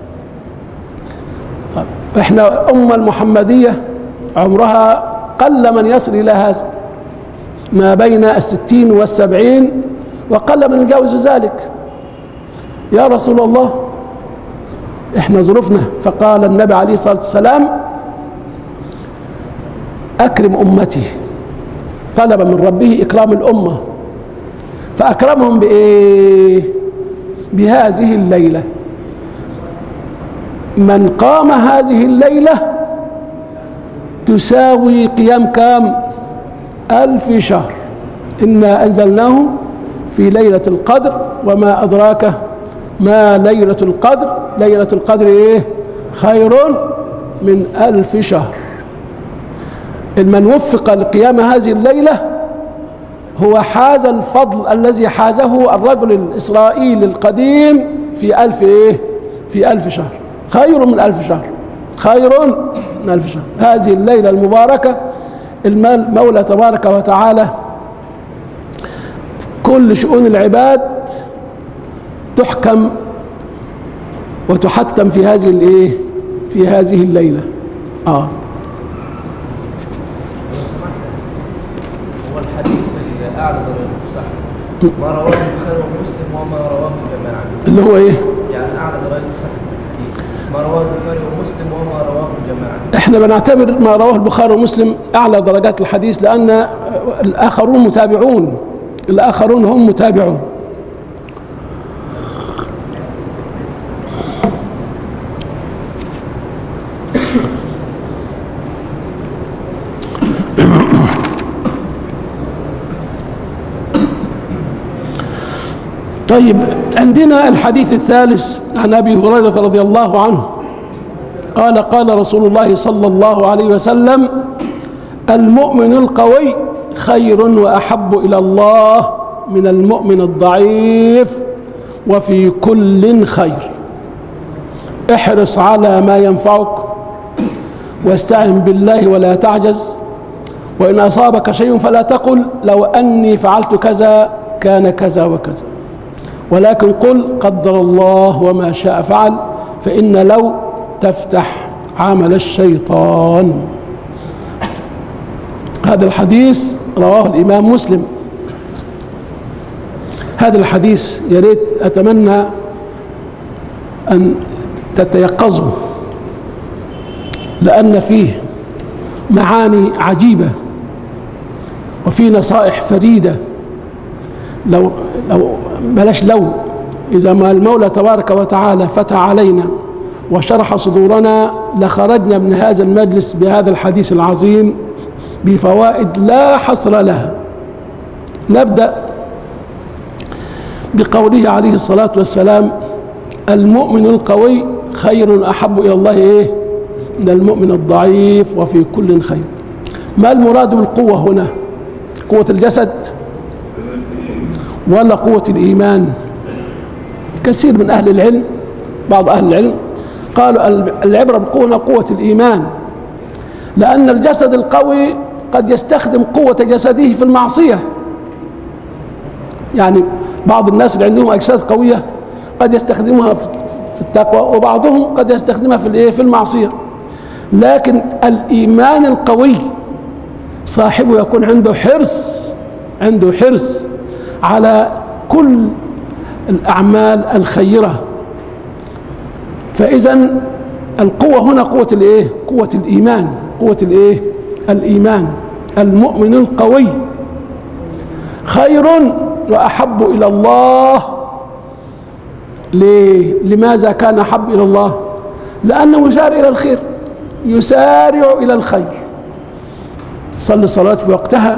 طيب إحنا الأمة المحمدية عمرها قل من يصل إلى هذا، ما بين 60 و70، وقل من يجاوز ذلك. يا رسول الله إحنا ظروفنا، فقال النبي عليه الصلاة والسلام أكرم أمتي، طلب من ربه إكرام الأمة، فأكرمهم بإيه؟ بهذه الليلة. من قام هذه الليلة تساوي قيام كام؟ 1000 شهر. إنا أنزلناه في ليلة القدر وما أدراك ما ليلة القدر. ليلة القدر إيه؟ خير من 1000 شهر. من وفق لقيام هذه الليلة هو حاز الفضل الذي حازه الرجل الإسرائيلي القديم في 1000 إيه؟ في 1000 شهر. خير من 1000 شهر، خير من 1000 شهر. هذه الليلة المباركة المولى تبارك وتعالى كل شؤون العباد تحكم وتحتم في هذه الايه؟ في هذه الليلة. هو الحديث اللي أعلى درجة الصحة ما رواه البخاري ومسلم وما رواه الجماعة، اللي هو ايه؟ يعني أعلى درجة الصحة في الحديث ما رواه البخاري ومسلم وما رواه الجماعة. احنا بنعتبر ما رواه البخاري ومسلم أعلى درجات الحديث، لأن الآخرون متابعون، الآخرون هم متابعون. طيب عندنا الحديث الثالث عن أبي هريرة رضي الله عنه قال قال رسول الله صلى الله عليه وسلم: المؤمن القوي خير وأحب إلى الله من المؤمن الضعيف وفي كل خير. احرص على ما ينفعك واستعن بالله ولا تعجز، وإن أصابك شيء فلا تقل لو أني فعلت كذا كان كذا وكذا، ولكن قل قدر الله وما شاء فعل، فإن لو تفتح عمل الشيطان. هذا الحديث رواه الإمام مسلم. هذا الحديث يا ريت أتمنى أن تتيقظوا، لأن فيه معاني عجيبة وفيه نصائح فريدة. لو بلاش إذا ما المولى تبارك وتعالى فتح علينا وشرح صدورنا لخرجنا من هذا المجلس بهذا الحديث العظيم بفوائد لا حصر لها. نبدأ بقوله عليه الصلاة والسلام: المؤمن القوي خير أحب إلى الله من المؤمن الضعيف وفي كل خير. ما المراد بالقوة هنا؟ قوة الجسد ولا قوة الإيمان؟ كثير من أهل العلم، بعض أهل العلم قالوا العبرة بقوة قوة الإيمان، لأن الجسد القوي قد يستخدم قوة جسده في المعصية. يعني بعض الناس اللي عندهم أجساد قوية قد يستخدمها في التقوى، وبعضهم قد يستخدمها في المعصية. لكن الإيمان القوي صاحبه يكون عنده حرص على كل الأعمال الخيرة. فإذا القوة هنا قوة قوة الإيمان، الإيمان. المؤمن القوي خير وأحب إلى الله. لماذا كان أحب إلى الله؟ لأنه يسارع إلى الخير، يصلي الصلاة في وقتها،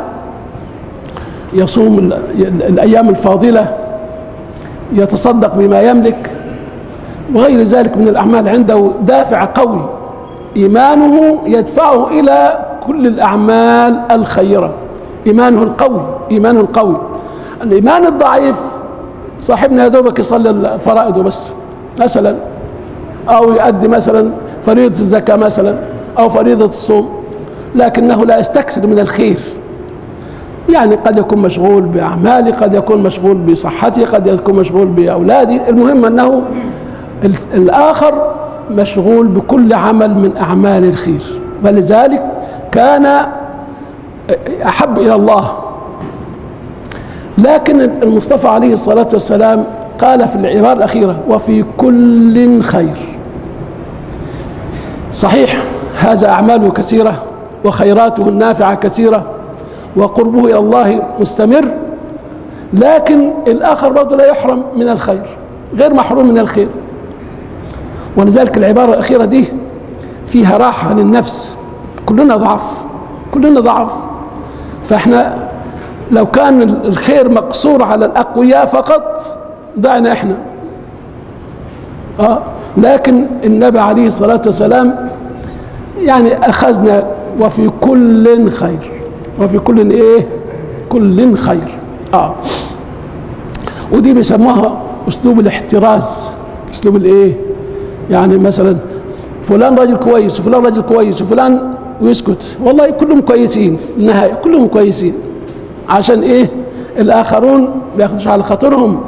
يصوم الأيام الفاضلة، يتصدق بما يملك وغير ذلك من الأعمال. عنده دافع قوي، إيمانه يدفعه إلى كل الأعمال الخيرة. إيمانه القوي. الإيمان الضعيف صاحبنا يا دوبك يصلي الفرائض بس مثلا، أو يؤدي مثلا فريضة الزكاة مثلا أو فريضة الصوم، لكنه لا يستكثر من الخير. يعني قد يكون مشغول بأعماله، قد يكون مشغول بصحته، قد يكون مشغول بأولاده. المهم أنه الآخر مشغول بكل عمل من أعمال الخير، فلذلك كان أحب إلى الله. لكن المصطفى عليه الصلاة والسلام قال في العبارة الأخيرة: وفي كل خير. صحيح هذا أعماله كثيرة وخيراته النافعة كثيرة وقربه إلى الله مستمر، لكن الآخر برضه لا يحرم من الخير، غير محروم من الخير. ولذلك العبارة الأخيرة دي فيها راحة للنفس. كلنا ضعف، فإحنا لو كان الخير مقصور على الأقوياء فقط ضعنا إحنا. لكن النبي عليه الصلاة والسلام يعني أخذنا وفي كل خير، وفي كل خير. ودي بيسموها أسلوب الاحتراز، أسلوب يعني مثلا فلان راجل كويس وفلان راجل كويس وفلان، ويسكت. والله كلهم كويسين في النهاية، كلهم كويسين، عشان الآخرون ما ياخدوش على خاطرهم.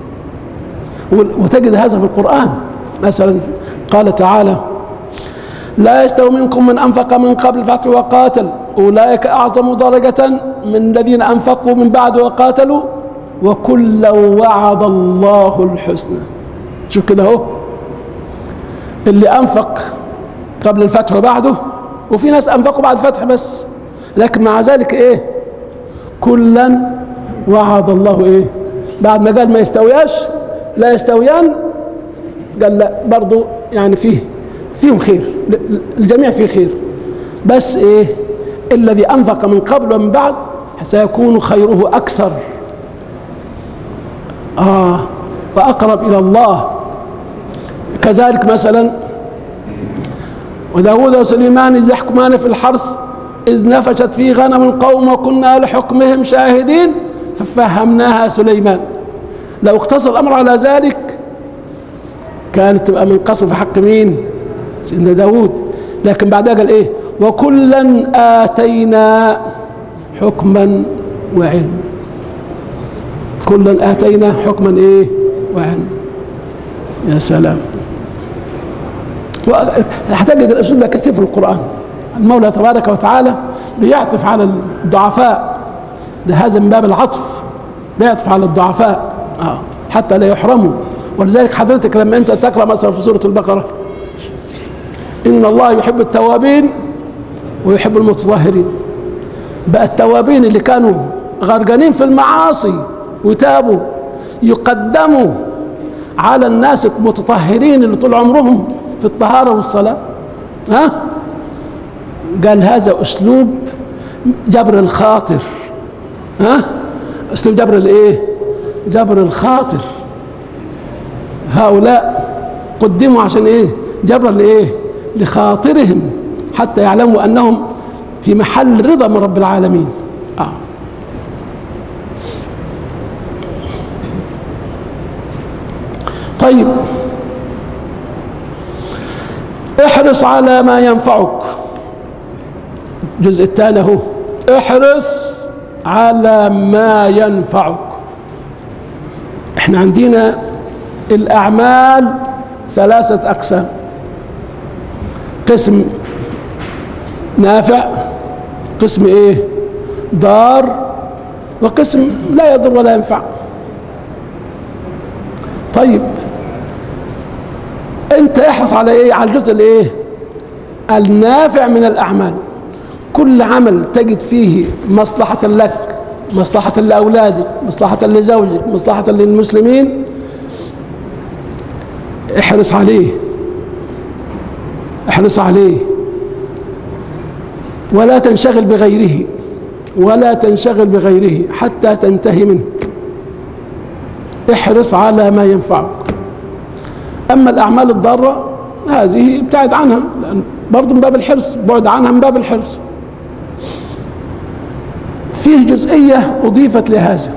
وتجد هذا في القرآن. مثلا قال تعالى: لا يستوي منكم من أنفق من قبل الفتح وقاتل أولئك أعظم درجة من الذين أنفقوا من بعد وقاتلوا وكلا وعد الله الحسنى. شوف كده اهو، اللي أنفق قبل الفتح وبعده، وفي ناس أنفقوا بعد الفتح بس، لكن مع ذلك كلا وعد الله بعد ما قال ما يستوياش، لا يستويان، قال لا برضو يعني فيهم خير، الجميع فيه خير، بس الذي أنفق من قبل ومن بعد سيكون خيره أكثر وأقرب إلى الله. كذلك مثلا وداود وسليمان إذ يحكمان في الحرث إذ نفشت فيه غنم القوم وكنا لحكمهم شاهدين ففهمناها سليمان. لو اقتصر الأمر على ذلك كانت تبقى منقصة في حق مين؟ سيدنا داود. لكن بعدها قال ايه؟ وكلا آتينا حكما وعلما. كلا آتينا حكما ايه؟ وعلما. يا سلام. هتجد الاسلوب ده كثير في القرآن. المولى تبارك وتعالى بيعطف على الضعفاء، ده هذا من باب العطف، بيعطف على الضعفاء حتى لا يحرموا. ولذلك حضرتك لما انت تقرأ مثلا في سورة البقرة إن الله يحب التوابين ويحب المتطهرين، بقى التوابين اللي كانوا غرقانين في المعاصي وتابوا يقدموا على الناس المتطهرين اللي طول عمرهم في الطهارة والصلاة. قال هذا أسلوب جبر الخاطر. أسلوب جبر الإيه؟ جبر الخاطر. هؤلاء قدموا عشان إيه؟ جبر لإيه؟ لخاطرهم، حتى يعلموا أنهم في محل رضا من رب العالمين. طيب، احرص على ما ينفعك. الجزء الثاني هو احرص على ما ينفعك. احنا عندنا الأعمال ثلاثة أقسام: قسم نافع، قسم ايه؟ ضار، وقسم لا يضر ولا ينفع. طيب انت احرص على ايه؟ على الجزء الايه؟ النافع من الأعمال. كل عمل تجد فيه مصلحة لك، مصلحة لأولادك، مصلحة لزوجك، مصلحة للمسلمين، احرص عليه، احرص عليه، ولا تنشغل بغيره، ولا تنشغل بغيره حتى تنتهي منه. احرص على ما ينفعك. أما الأعمال الضارة هذه ابتعد عنها، لأن برضه من باب الحرص، بعد عنها من باب الحرص. فيه جزئية أضيفت لهذا: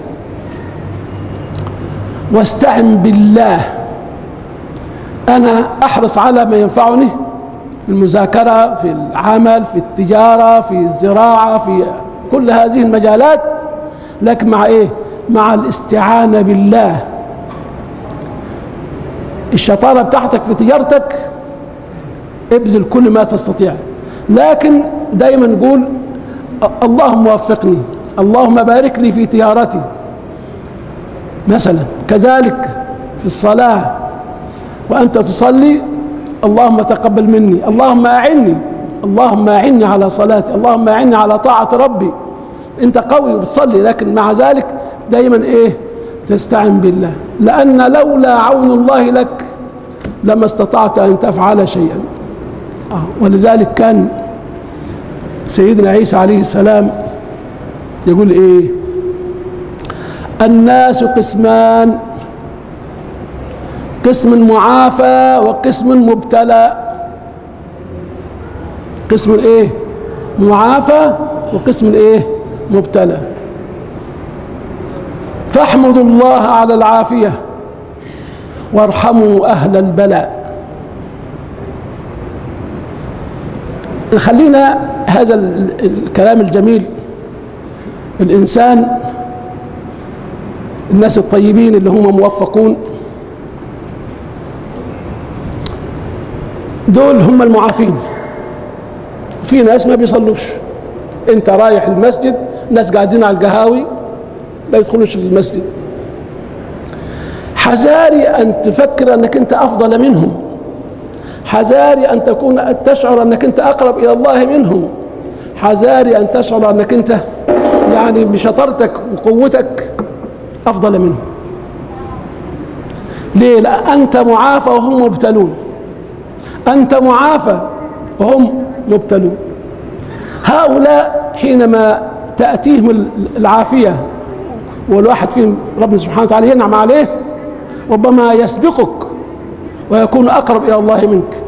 واستعن بالله. أنا أحرص على ما ينفعني في المذاكرة، في العمل، في التجارة، في الزراعة، في كل هذه المجالات، لكن مع إيه؟ مع الاستعانة بالله. الشطارة بتاعتك في تجارتك ابذل كل ما تستطيع، لكن دايما قول اللهم وفقني، اللهم بارك لي في تجارتي مثلا. كذلك في الصلاة وأنت تصلي اللهم تقبل مني، اللهم أعني، اللهم أعني على صلاتي، اللهم أعني على طاعة ربي. أنت قوي وبتصلي، لكن مع ذلك دايما إيه؟ تستعن بالله، لأن لولا عون الله لك لما استطعت أن تفعل شيئا. ولذلك كان سيدنا عيسى عليه السلام يقول إيه؟ الناس قسمان، قسم معافى وقسم مبتلى. قسم ايه؟ معافى، وقسم ايه؟ مبتلى. فاحمدوا الله على العافية وارحموا أهل البلاء. خلينا هذا الكلام الجميل. الإنسان، الناس الطيبين اللي هم موفقون دول هم المعافين. في ناس ما بيصلوش، انت رايح المسجد ناس قاعدين على القهاوي ما يدخلوش المسجد. حذاري أن تفكر أنك أنت أفضل منهم، حذاري أن تشعر أنك أنت أقرب إلى الله منهم، حذاري أن تشعر أنك أنت يعني بشطارتك وقوتك أفضل منهم. ليه؟ لأن أنت معافى وهم مبتلون، أنت معافى وهم مبتلون. هؤلاء حينما تأتيهم العافية والواحد فيهم ربنا سبحانه وتعالى ينعم عليه، ربما يسبقك ويكون أقرب إلى الله منك.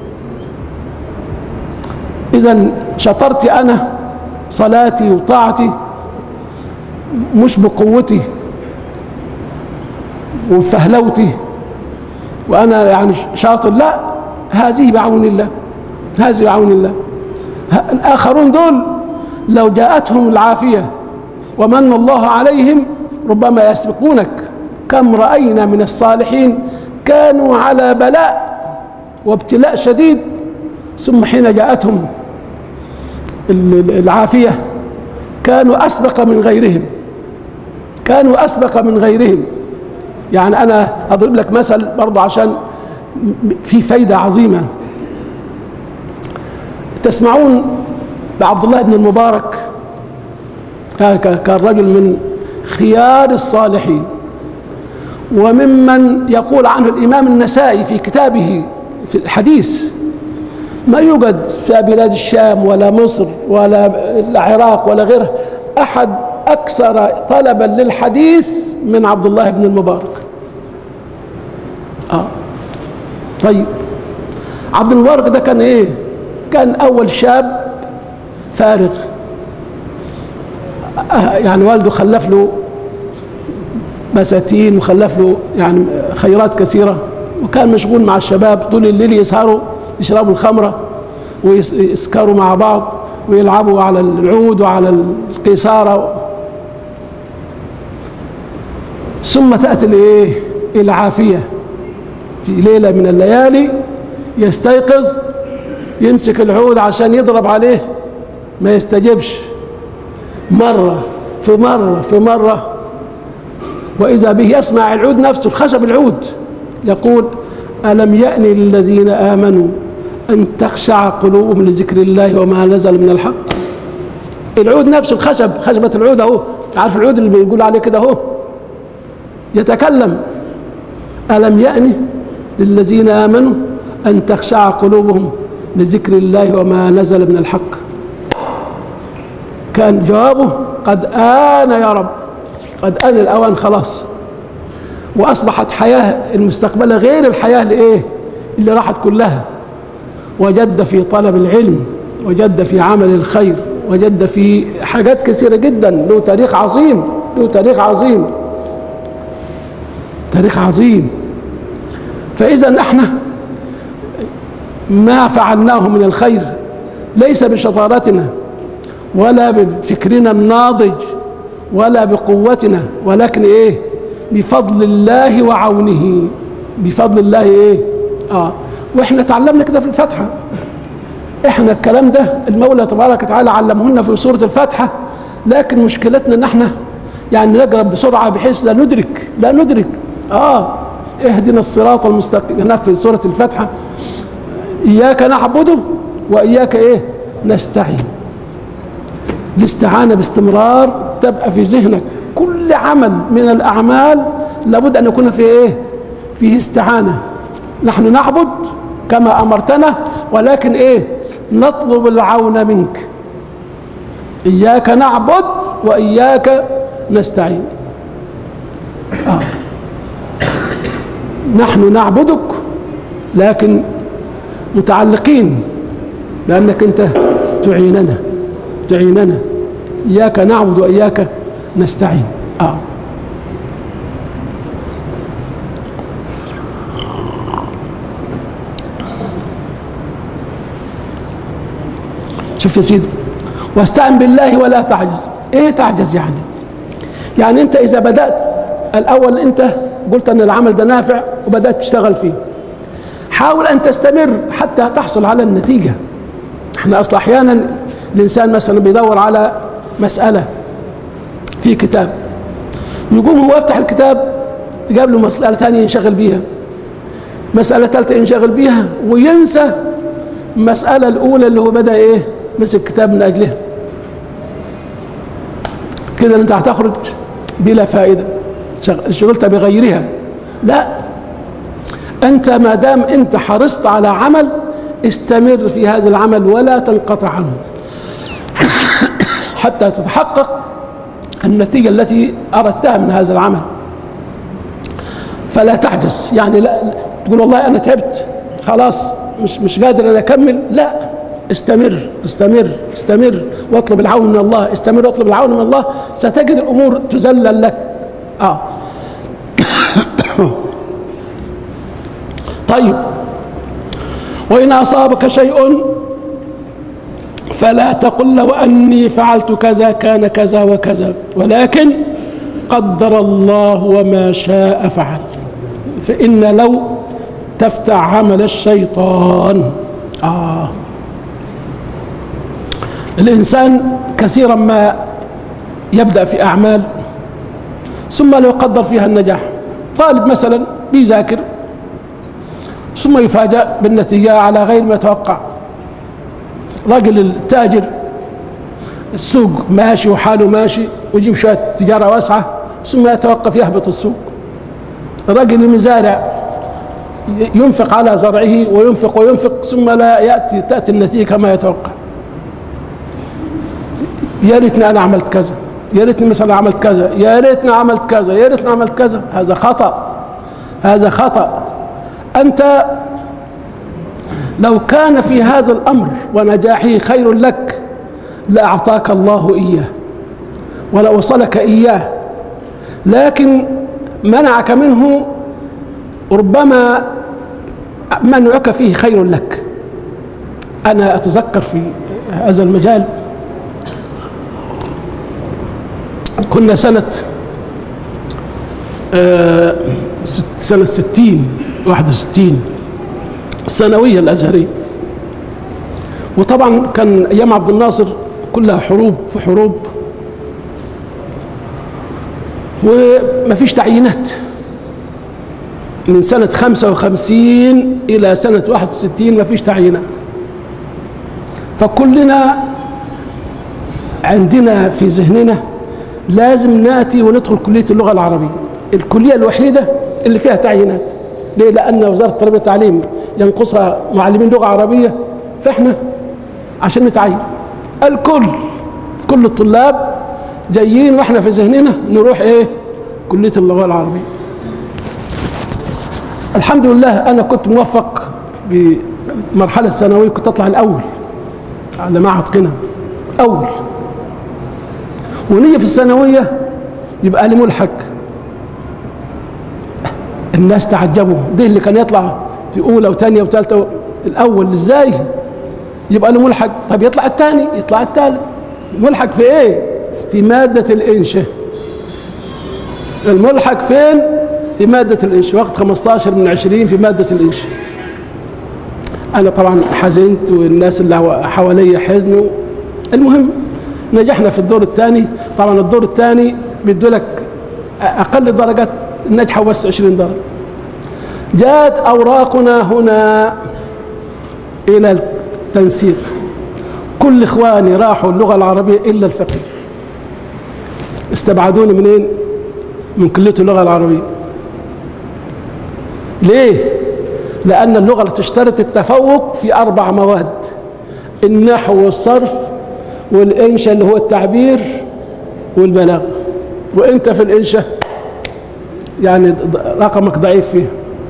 إذن شطرتي أنا صلاتي وطاعتي مش بقوتي وفهلوتي وأنا يعني شاطر، لا، هذه بعون الله. هذه بعون الله. الآخرون دول لو جاءتهم العافية ومن الله عليهم ربما يسبقونك. كم رأينا من الصالحين كانوا على بلاء وابتلاء شديد ثم حين جاءتهم العافية كانوا أسبق من غيرهم، كانوا أسبق من غيرهم. يعني أنا أضرب لك مثل برضه عشان في فايدة عظيمة. تسمعون بعبد الله بن المبارك، كان رجل من خيار الصالحين وممن يقول عنه الإمام النسائي في كتابه في الحديث ما يوجد في بلاد الشام ولا مصر ولا العراق ولا غيره أحد أكثر طلبا للحديث من عبد الله بن المبارك. طيب عبد المبارك ده كان إيه؟ كان أول شاب فارغ، يعني والده خلف له بساتين وخلف له يعني خيرات كثيرة، وكان مشغول مع الشباب طول الليل يسهروا يشربوا الخمرة ويسكروا مع بعض ويلعبوا على العود وعلى القيثارة. ثم تأتي الإيه؟ العافية. في ليلة من الليالي يستيقظ يمسك العود عشان يضرب عليه ما يستجبش، مرة في مرة في مرة، وإذا به يسمع العود نفسه الخشب العود يقول ألم يأن للذين آمنوا أن تخشع قلوبهم لذكر الله وما نزل من الحق. العود نفسه الخشب، خشبة العود أهو، عارف العود اللي بيقول عليه كده أهو يتكلم ألم يأن للذين آمنوا أن تخشع قلوبهم لذكر الله وما نزل من الحق. كان جوابه قد آن يا رب، قد آن الأوان خلاص، وأصبحت حياة المستقبل غير الحياة اللي راحت كلها. وجد في طلب العلم، وجد في عمل الخير، وجد في حاجات كثيرة جدا. له تاريخ عظيم، له تاريخ عظيم، تاريخ عظيم. فإذا احنا ما فعلناه من الخير ليس بشطارتنا ولا بفكرنا الناضج ولا بقوتنا، ولكن بفضل الله وعونه، بفضل الله واحنا تعلمنا كده في الفاتحة. احنا الكلام ده المولى تبارك وتعالى علمهن في سورة الفاتحة، لكن مشكلتنا ان احنا يعني نقرب بسرعة بحيث لا ندرك اهدنا الصراط المستقيم. هناك في سورة الفاتحة إياك نعبد وإياك نستعين. الاستعانة باستمرار تبقى في ذهنك. كل عمل من الأعمال لابد أن يكون فيه فيه استعانة. نحن نعبد كما أمرتنا، ولكن نطلب العون منك. إياك نعبد وإياك نستعين. نحن نعبدك لكن متعلقين بأنك أنت تعيننا. إياك نعبد وإياك نستعين. شوف يا سيدي، واستعن بالله ولا تعجز. ايه تعجز يعني انت اذا بدأت الاول، انت قلت ان العمل ده نافع وبدأت تشتغل فيه، حاول ان تستمر حتى تحصل على النتيجة. احنا اصلا احيانا الانسان مثلا بيدور على مسألة في كتاب، يقوم هو يفتح الكتاب تقابله مسألة ثانية ينشغل بيها، مسألة ثالثة ينشغل بيها، وينسى المسألة الأولى اللي هو بدأ مسك كتاب من أجلها. كده أنت هتخرج بلا فائدة، شغلت بغيرها. لا، أنت ما دام أنت حرصت على عمل استمر في هذا العمل ولا تنقطع عنه حتى تتحقق النتيجة التي أردتها من هذا العمل. فلا تعجز، يعني لا تقول والله أنا تعبت خلاص مش قادر أنا أكمل. لا، استمر استمر استمر واطلب العون من الله. استمر واطلب العون من الله، ستجد الأمور تذلل لك. طيب، وإن أصابك شيء فلا تقل لو أني فعلت كذا كان كذا وكذا، ولكن قدر الله وما شاء فعل. فإن لو تفتح عمل الشيطان. الإنسان كثيرا ما يبدأ في أعمال ثم لا يقدر فيها النجاح. طالب مثلا بيذاكر ثم يفاجأ بالنتيجة على غير ما يتوقع. راجل التاجر السوق ماشي وحاله ماشي ويجيب شوية تجارة واسعة ثم يتوقف يهبط السوق. الراجل المزارع ينفق على زرعه وينفق ثم لا تأتي النتيجة كما يتوقع. يا ريتني أنا عملت كذا، يا ريتني مثلا عملت كذا، يا ريتني عملت كذا، يا ريتني عملت كذا. هذا خطأ، هذا خطأ. أنت لو كان في هذا الأمر ونجاحه خير لك لأعطاك الله إياه ولأوصلك إياه، لكن منعك منه ربما منعك فيه خير لك. أنا أتذكر في هذا المجال كنا سنة 61 الثانوية الأزهرية، وطبعا كان أيام عبد الناصر كلها حروب في حروب وما فيش تعيينات. من سنة 55 إلى سنة 61 ما فيش تعيينات. فكلنا عندنا في ذهننا لازم نأتي وندخل كلية اللغة العربية، الكلية الوحيدة اللي فيها تعيينات. ليه؟ لأن وزارة التربية والتعليم ينقصها معلمين لغة عربية، فإحنا عشان نتعين كل الطلاب جايين وإحنا في ذهننا نروح إيه؟ كلية اللغة العربية. الحمد لله أنا كنت موفق في مرحلة ثانوية، كنت أطلع الأول على معهد قنا أول، ونيجي في الثانوية يبقى لي ملحق. الناس تعجبوا، ده اللي كان يطلع في أولى وثانية وثالثة الأول إزاي يبقى له ملحق؟ طب يطلع الثاني، يطلع الثالث. ملحق في إيه؟ في مادة الإنشاء. الملحق فين؟ في مادة الإنشاء، وقت 15 من 20 في مادة الإنشاء. أنا طبعا حزنت والناس اللي حواليا حزنوا. المهم نجحنا في الدور الثاني. طبعا الدور الثاني بيدوا لك أقل درجات النجحة بس 20 درجة. جاءت أوراقنا هنا إلى التنسيق، كل إخواني راحوا اللغة العربية إلا الفقيه. استبعدوني منين؟ من كلية اللغة العربية. ليه؟ لأن اللغة تشترط التفوق في 4 مواد: النحو والصرف والإنشاء اللي هو التعبير والبلاغة، وأنت في الإنشاء يعني رقمك ضعيف فيه.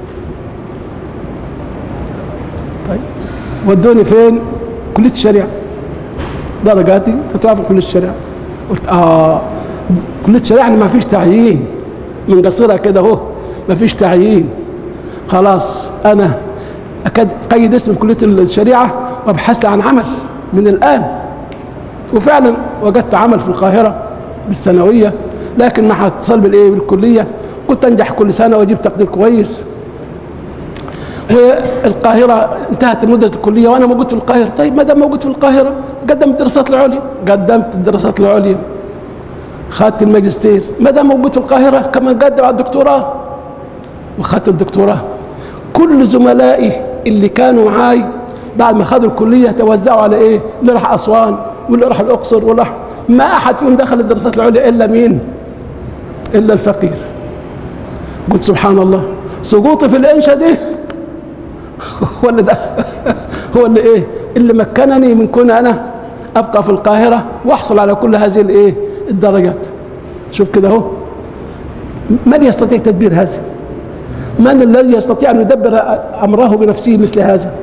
طيب ودوني فين؟ كلية الشريعة. درجاتي تتوافق كلية الشريعة. قلت كلية الشريعة ما فيش تعيين، من قصيرها كده اهو ما فيش تعيين. خلاص أنا قيد اسمي في كلية الشريعة وابحث عن عمل من الآن. وفعلا وجدت عمل في القاهرة بالثانوية، لكن مع اتصال بالكلية كنت أنجح كل سنة وأجيب تقدير كويس. والقاهرة انتهت مدة الكلية وأنا موجود في القاهرة. طيب ما دام موجود في القاهرة قدمت الدراسات العليا، قدمت الدراسات العليا، خدت الماجستير. ما دام موجود في القاهرة كمان قدم على الدكتوراه وخدت الدكتوراه. كل زملائي اللي كانوا معاي بعد ما خدوا الكلية توزعوا على إيه؟ اللي راح أسوان واللي راح الأقصر واللي راح، ما أحد فيهم دخل الدراسات العليا إلا مين؟ إلا الفقير. قلت سبحان الله، سقوطي في الإنشاء دي هو اللي ده هو اللي إيه؟ اللي مكنني من كون أنا أبقى في القاهرة وأحصل على كل هذه الدرجات. شوف كده أهو، من يستطيع تدبير هذا؟ من الذي يستطيع أن يدبر أمره بنفسه مثل هذا؟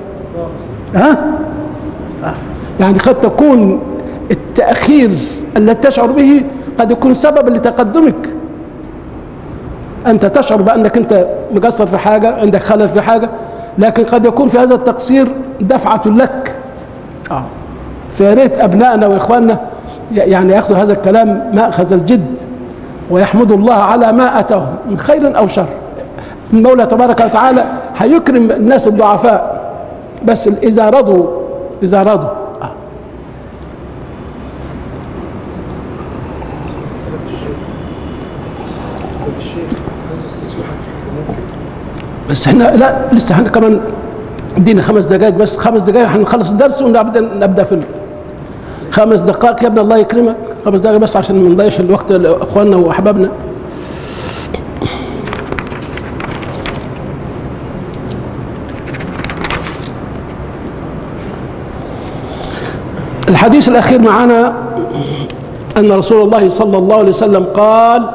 يعني قد تكون التأخير الذي تشعر به قد يكون سببا لتقدمك. أنت تشعر بأنك أنت مقصر في حاجة، عندك خلل في حاجة، لكن قد يكون في هذا التقصير دفعة لك فيا ريت ابنائنا واخواننا يعني ياخذوا هذا الكلام ماخذ الجد، ويحمدوا الله على ما اتاهم من خير او شر. المولى تبارك وتعالى هيكرم الناس الضعفاء، بس اذا رضوا بس احنا لا لسه احنا كمان ادينا 5 دقائق، بس 5 دقائق هنخلص الدرس ونبدا في 5 دقائق يا ابن الله يكرمك. 5 دقائق بس عشان ما نضيعش الوقت لاخواننا واحبابنا. الحديث الأخير معنا أن رسول الله صلى الله عليه وسلم قال: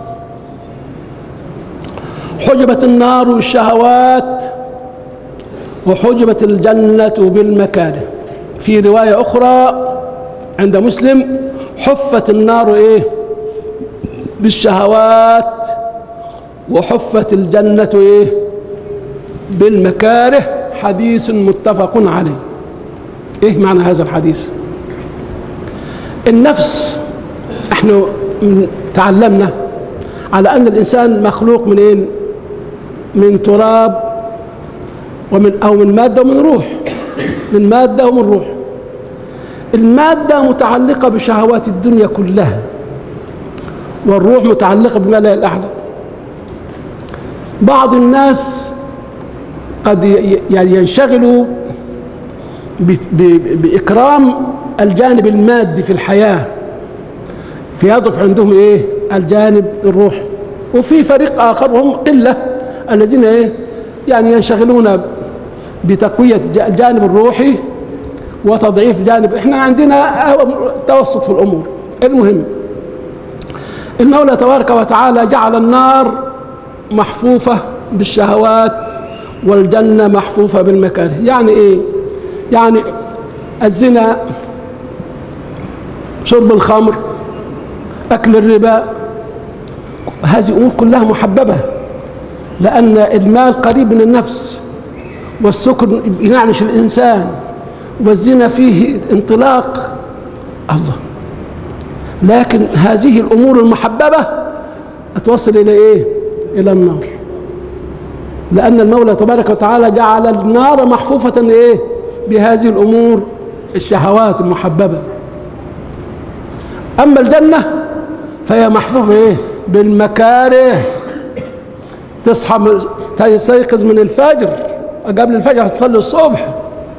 حجبت النار بالشهوات وحجبت الجنة بالمكاره. في رواية أخرى عند مسلم: حفت النار إيه؟ بالشهوات وحفت الجنة إيه؟ بالمكاره. حديث متفق عليه. إيه معنى هذا الحديث؟ النفس احنا تعلمنا على أن الإنسان مخلوق من إيه؟ من تراب من مادة ومن روح. من مادة ومن روح. المادة متعلقة بشهوات الدنيا كلها، والروح متعلقة بالملأ الأعلى. بعض الناس قد يعني ينشغلوا بإكرام الجانب المادي في الحياة، فيضعف عندهم إيه؟ الجانب الروح. وفي فريق آخر وهم قلة الذين إيه؟ يعني ينشغلون بتقوية الجانب الروحي وتضعيف جانب. احنا عندنا توسط في الأمور. المهم المولى تبارك وتعالى جعل النار محفوفة بالشهوات والجنة محفوفة بالمكاره. يعني إيه؟ يعني الزنا، شرب الخمر، أكل الربا، هذه أمور كلها محببة، لأن المال قريب من النفس، والسكر ينعنش الإنسان، والزنا فيه انطلاق الله. لكن هذه الأمور المحببة توصل إلى إيه؟ إلى النار، لأن المولى تبارك وتعالى جعل النار محفوفة إيه؟ بهذه الأمور الشهوات المحببة. أما الجنة فهي محفوفة إيه؟ بالمكاره. تصحى تستيقظ من الفجر، قبل الفجر تصلي الصبح،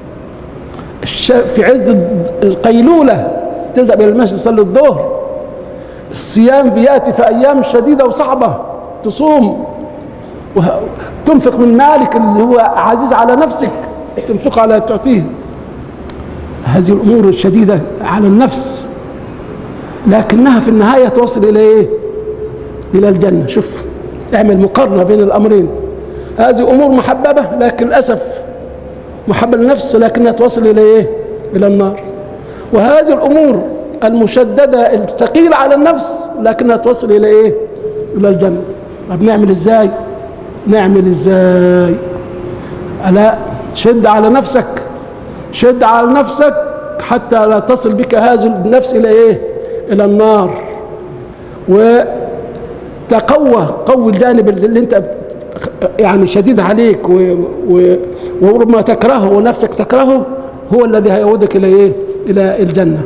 في عز القيلولة تذهب إلى المسجد تصلي الظهر. الصيام بيأتي في أيام شديدة وصعبة، تصوم وتنفق من مالك اللي هو عزيز على نفسك، تنفق على تعطيه. هذه الأمور الشديدة على النفس، لكنها في النهاية توصل إلى إيه؟ إلى الجنة. شوف، اعمل مقارنة بين الأمرين. هذه أمور محببة لكن للأسف محبة للنفس، لكنها توصل إلى إيه؟ إلى النار. وهذه الأمور المشددة الثقيلة على النفس لكنها توصل إلى إيه؟ إلى الجنة. طب نعمل إزاي؟ نعمل إزاي؟ ألا شد على نفسك، شد على نفسك حتى لا تصل بك هذه النفس إلى إيه؟ إلى النار. قوي الجانب اللي أنت يعني شديد عليك وربما تكرهه ونفسك تكرهه، هو الذي هيودك إلى إيه؟ إلى الجنة.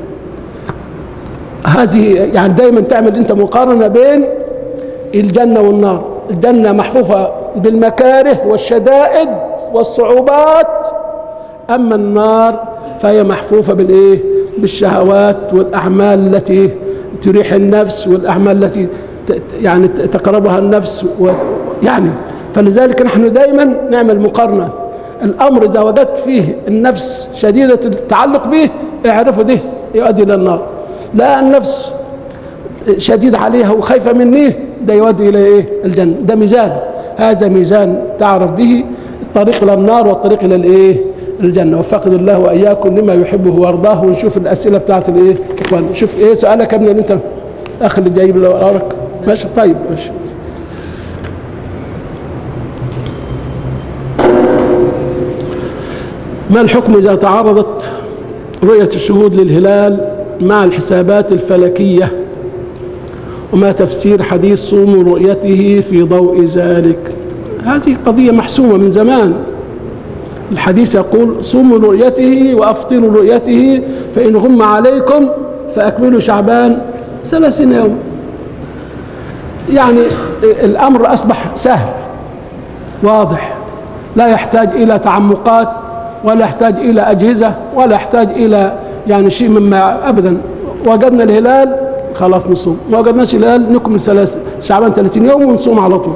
هذه يعني دايما تعمل أنت مقارنة بين الجنة والنار. الجنة محفوفة بالمكاره والشدائد والصعوبات، أما النار فهي محفوفة بالإيه؟ بالشهوات والأعمال التي تريح النفس، والأعمال التي يعني تقربها النفس يعني. فلذلك نحن دائما نعمل مقارنة. الأمر إذا وجدت فيه النفس شديدة التعلق به، اعرفوا ده يؤدي إلى النار. لا النفس شديد عليها وخايفة منه، ده يؤدي إلى إيه؟ الجنة. ده ميزان، هذا ميزان تعرف به الطريق إلى النار والطريق إلى الإيه؟ الجنة. وفقد الله وإياكم لما يحبه ويرضاه. ونشوف الأسئلة بتاعت الإيه؟ إخوان، شوف إيه سؤالك يا ابني أنت أخ اللي جايب لو أراك ماشي. طيب ماشي. ما الحكم إذا تعارضت رؤية الشهود للهلال مع الحسابات الفلكية، وما تفسير حديث صوموا رؤيته في ضوء ذلك. هذه قضية محسومة من زمان. الحديث يقول صوموا رؤيته وأفطروا رؤيته، فإن غم عليكم فأكملوا شعبان 30 يوم. يعني الأمر أصبح سهل واضح، لا يحتاج إلى تعمقات، ولا يحتاج إلى أجهزة، ولا يحتاج إلى يعني شيء مما أبدا. وجدنا الهلال خلاص نصوم، ما وجدناش الهلال نكمل شعبان 30 يوم ونصوم على طول،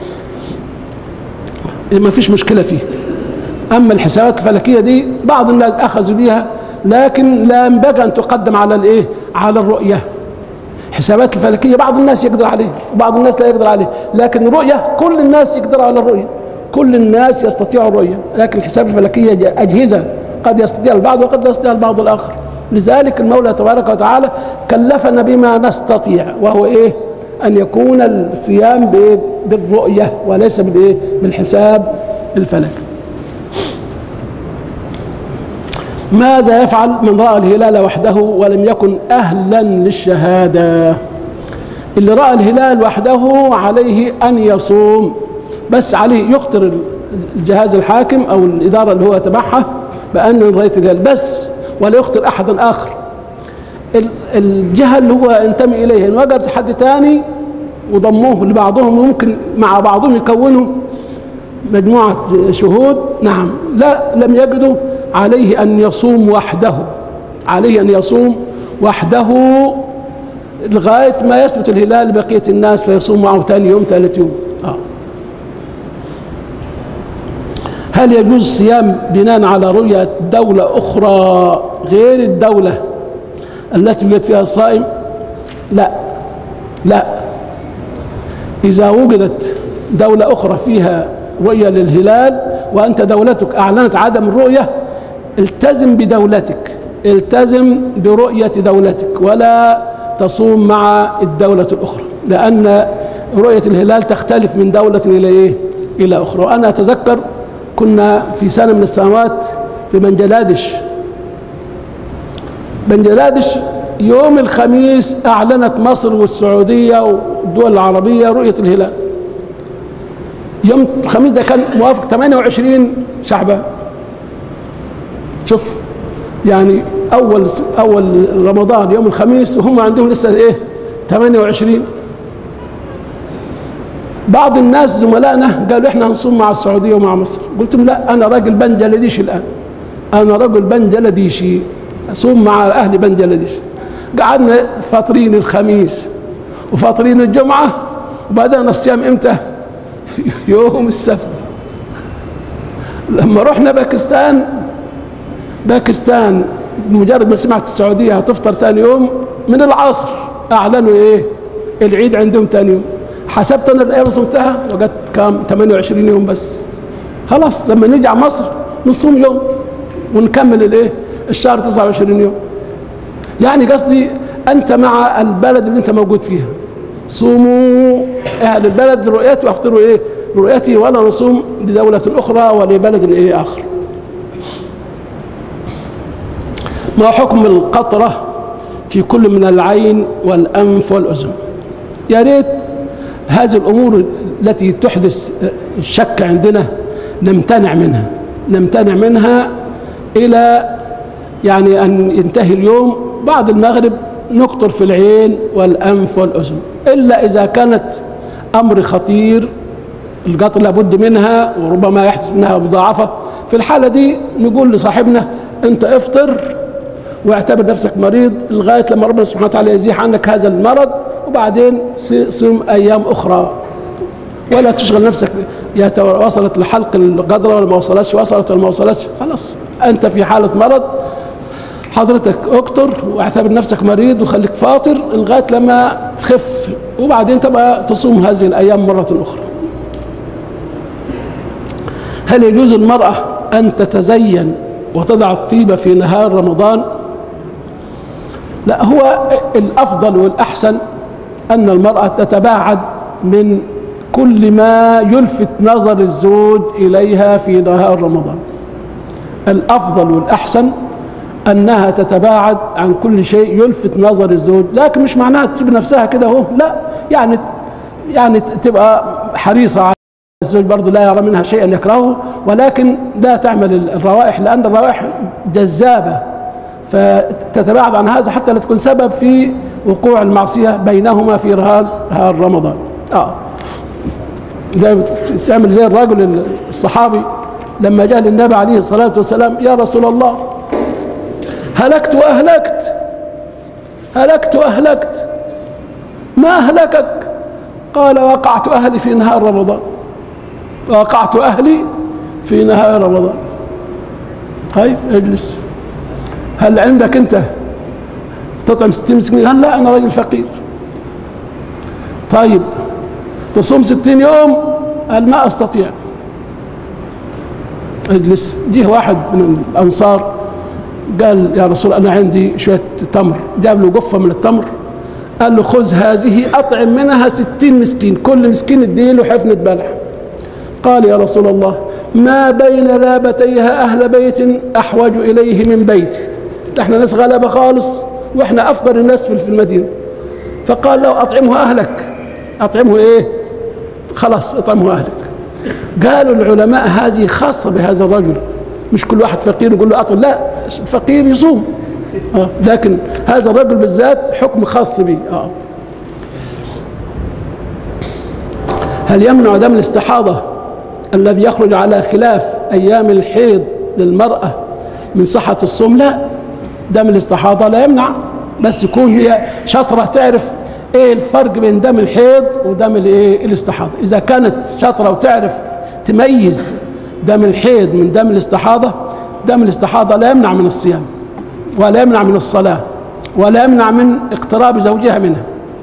ما فيش مشكلة فيه. أما الحسابات الفلكية دي بعض الناس أخذوا بها، لكن لا ينبغي أن تقدم على الإيه؟ على الرؤية. حسابات الفلكية بعض الناس يقدر عليه وبعض الناس لا يقدر عليه، لكن الرؤية كل الناس يقدر على الرؤية، كل الناس يستطيع الرؤية. لكن الحساب الفلكية أجهزة قد يستطيع البعض وقد لا يستطيع البعض الآخر. لذلك المولى تبارك وتعالى كلفنا بما نستطيع، وهو إيه؟ أن يكون الصيام بالرؤية وليس بالإيه؟ بالحساب الفلكي. ماذا يفعل من رأى الهلال وحده ولم يكن أهلا للشهادة؟ اللي رأى الهلال وحده عليه أن يصوم، بس عليه يخطر الجهاز الحاكم أو الإدارة اللي هو تبعها بأن رأيت الهلال بس، ولا يخطر أحدا آخر. الجهة اللي هو ينتمي إليها إن وجدت حد تاني وضموه لبعضهم، ممكن مع بعضهم يكونوا مجموعة شهود، نعم، لا لم يجدوا، عليه أن يصوم وحده، عليه أن يصوم وحده لغاية ما يثبت الهلال بقية الناس فيصوم معه ثاني يوم ثالث يوم. هل يجوز الصيام بناء على رؤية دولة أخرى غير الدولة التي يوجد فيها الصائم؟ لا لا، إذا وجدت دولة أخرى فيها رؤية للهلال وأنت دولتك أعلنت عدم الرؤية، التزم بدولتك، التزم برؤية دولتك، ولا تصوم مع الدولة الأخرى، لأن رؤية الهلال تختلف من دولة إلى إيه؟ إلى أخرى. وأنا أتذكر كنا في سنة من السنوات في بنجلاديش يوم الخميس أعلنت مصر والسعودية والدول العربية رؤية الهلال. يوم الخميس ده كان موافق 28 شعبان. شوف يعني أول رمضان يوم الخميس وهم عندهم لسه إيه 28. بعض الناس زملائنا قالوا إحنا هنصوم مع السعودية ومع مصر. قلت لهم لا، أنا راجل بنجلاديش الآن، أنا رجل بنجلاديشي أصوم مع أهل بنجلاديش. قعدنا فاطرين الخميس وفاطرين الجمعة، وبدأنا الصيام إمتى؟ يوم السبت. لما رحنا باكستان بمجرد ما سمعت السعودية هتفطر ثاني يوم من العصر أعلنوا إيه؟ العيد عندهم ثاني يوم. حسبت أنا الأيام صمتها وجدت كام 28 يوم بس. خلاص لما نرجع مصر نصوم يوم ونكمل الإيه؟ الشهر 29 يوم. يعني قصدي أنت مع البلد اللي أنت موجود فيها، صوموا أهل البلد لرؤيتي وافطروا إيه؟ رؤيتي، ولا نصوم لدولة أخرى ولبلد إيه آخر. ما حكم القطرة في كل من العين والأنف والأذن؟ يا ريت هذه الأمور التي تحدث الشك عندنا نمتنع منها إلى يعني أن ينتهي اليوم. بعد المغرب نقطر في العين والأنف والأذن، إلا إذا كانت أمر خطير القطر لابد منها وربما يحدث منها مضاعفة. في الحالة دي نقول لصاحبنا أنت افطر واعتبر نفسك مريض لغاية لما ربنا سبحانه وتعالى يزيح عنك هذا المرض، وبعدين صم أيام أخرى، ولا تشغل نفسك يا وصلت لحلق القدرة ولا ما وصلتش، وصلت ولا ما وصلتش، خلاص أنت في حالة مرض، حضرتك اكتر واعتبر نفسك مريض وخليك فاطر لغاية لما تخف، وبعدين تبقى تصوم هذه الأيام مرة أخرى. هل يجوز المرأة أن تتزين وتضع الطيبة في نهار رمضان؟ لا، هو الأفضل والأحسن أن المرأة تتباعد من كل ما يلفت نظر الزوج إليها في نهار رمضان. الأفضل والأحسن أنها تتباعد عن كل شيء يلفت نظر الزوج، لكن مش معناها تسيب نفسها كده اهو، لا، يعني تبقى حريصة على الزوج برضه لا يرى منها شيئا يكرهه، ولكن لا تعمل الروائح، لأن الروائح جذابة، فتتباعد عن هذا حتى لا تكون سبب في وقوع المعصية بينهما في نهار رمضان. تعمل زي الرجل الصحابي لما جاء للنبي عليه الصلاة والسلام: يا رسول الله، هلكت وأهلكت، ما أهلكك؟ قال: وقعت أهلي في نهار رمضان. طيب اجلس، هل عندك أنت تطعم 60 مسكين؟ قال: لا، أنا راجل فقير. طيب تصوم 60 يوم؟ قال: ما أستطيع. اجلس. جه واحد من الأنصار قال: يا رسول أنا عندي شوية تمر. جاب له قفة من التمر، قال له: خذ هذه أطعم منها 60 مسكين، كل مسكين اديله حفنة بلح. قال: يا رسول الله، ما بين لابتيها أهل بيت أحوج إليه من بيتي، احنا ناس غلبة خالص واحنا أفقر الناس في المدينة. فقال له: أطعمه أهلك. أطعمه إيه؟ خلاص أطعمه أهلك. قالوا العلماء هذه خاصة بهذا الرجل، مش كل واحد فقير يقول له أطعم، لا، الفقير يصوم، لكن هذا الرجل بالذات حكم خاص به. هل يمنع دم الاستحاضة الذي يخرج على خلاف أيام الحيض للمرأة من صحة الصوم؟ لا، دم الاستحاضة لا يمنع، بس يكون هي شاطرة تعرف ايه الفرق بين دم الحيض ودم الاستحاضة. إذا كانت شاطرة وتعرف تميز دم الحيض من دم الاستحاضة، دم الاستحاضة لا يمنع من الصيام ولا يمنع من الصلاة ولا يمنع من اقتراب زوجها منها.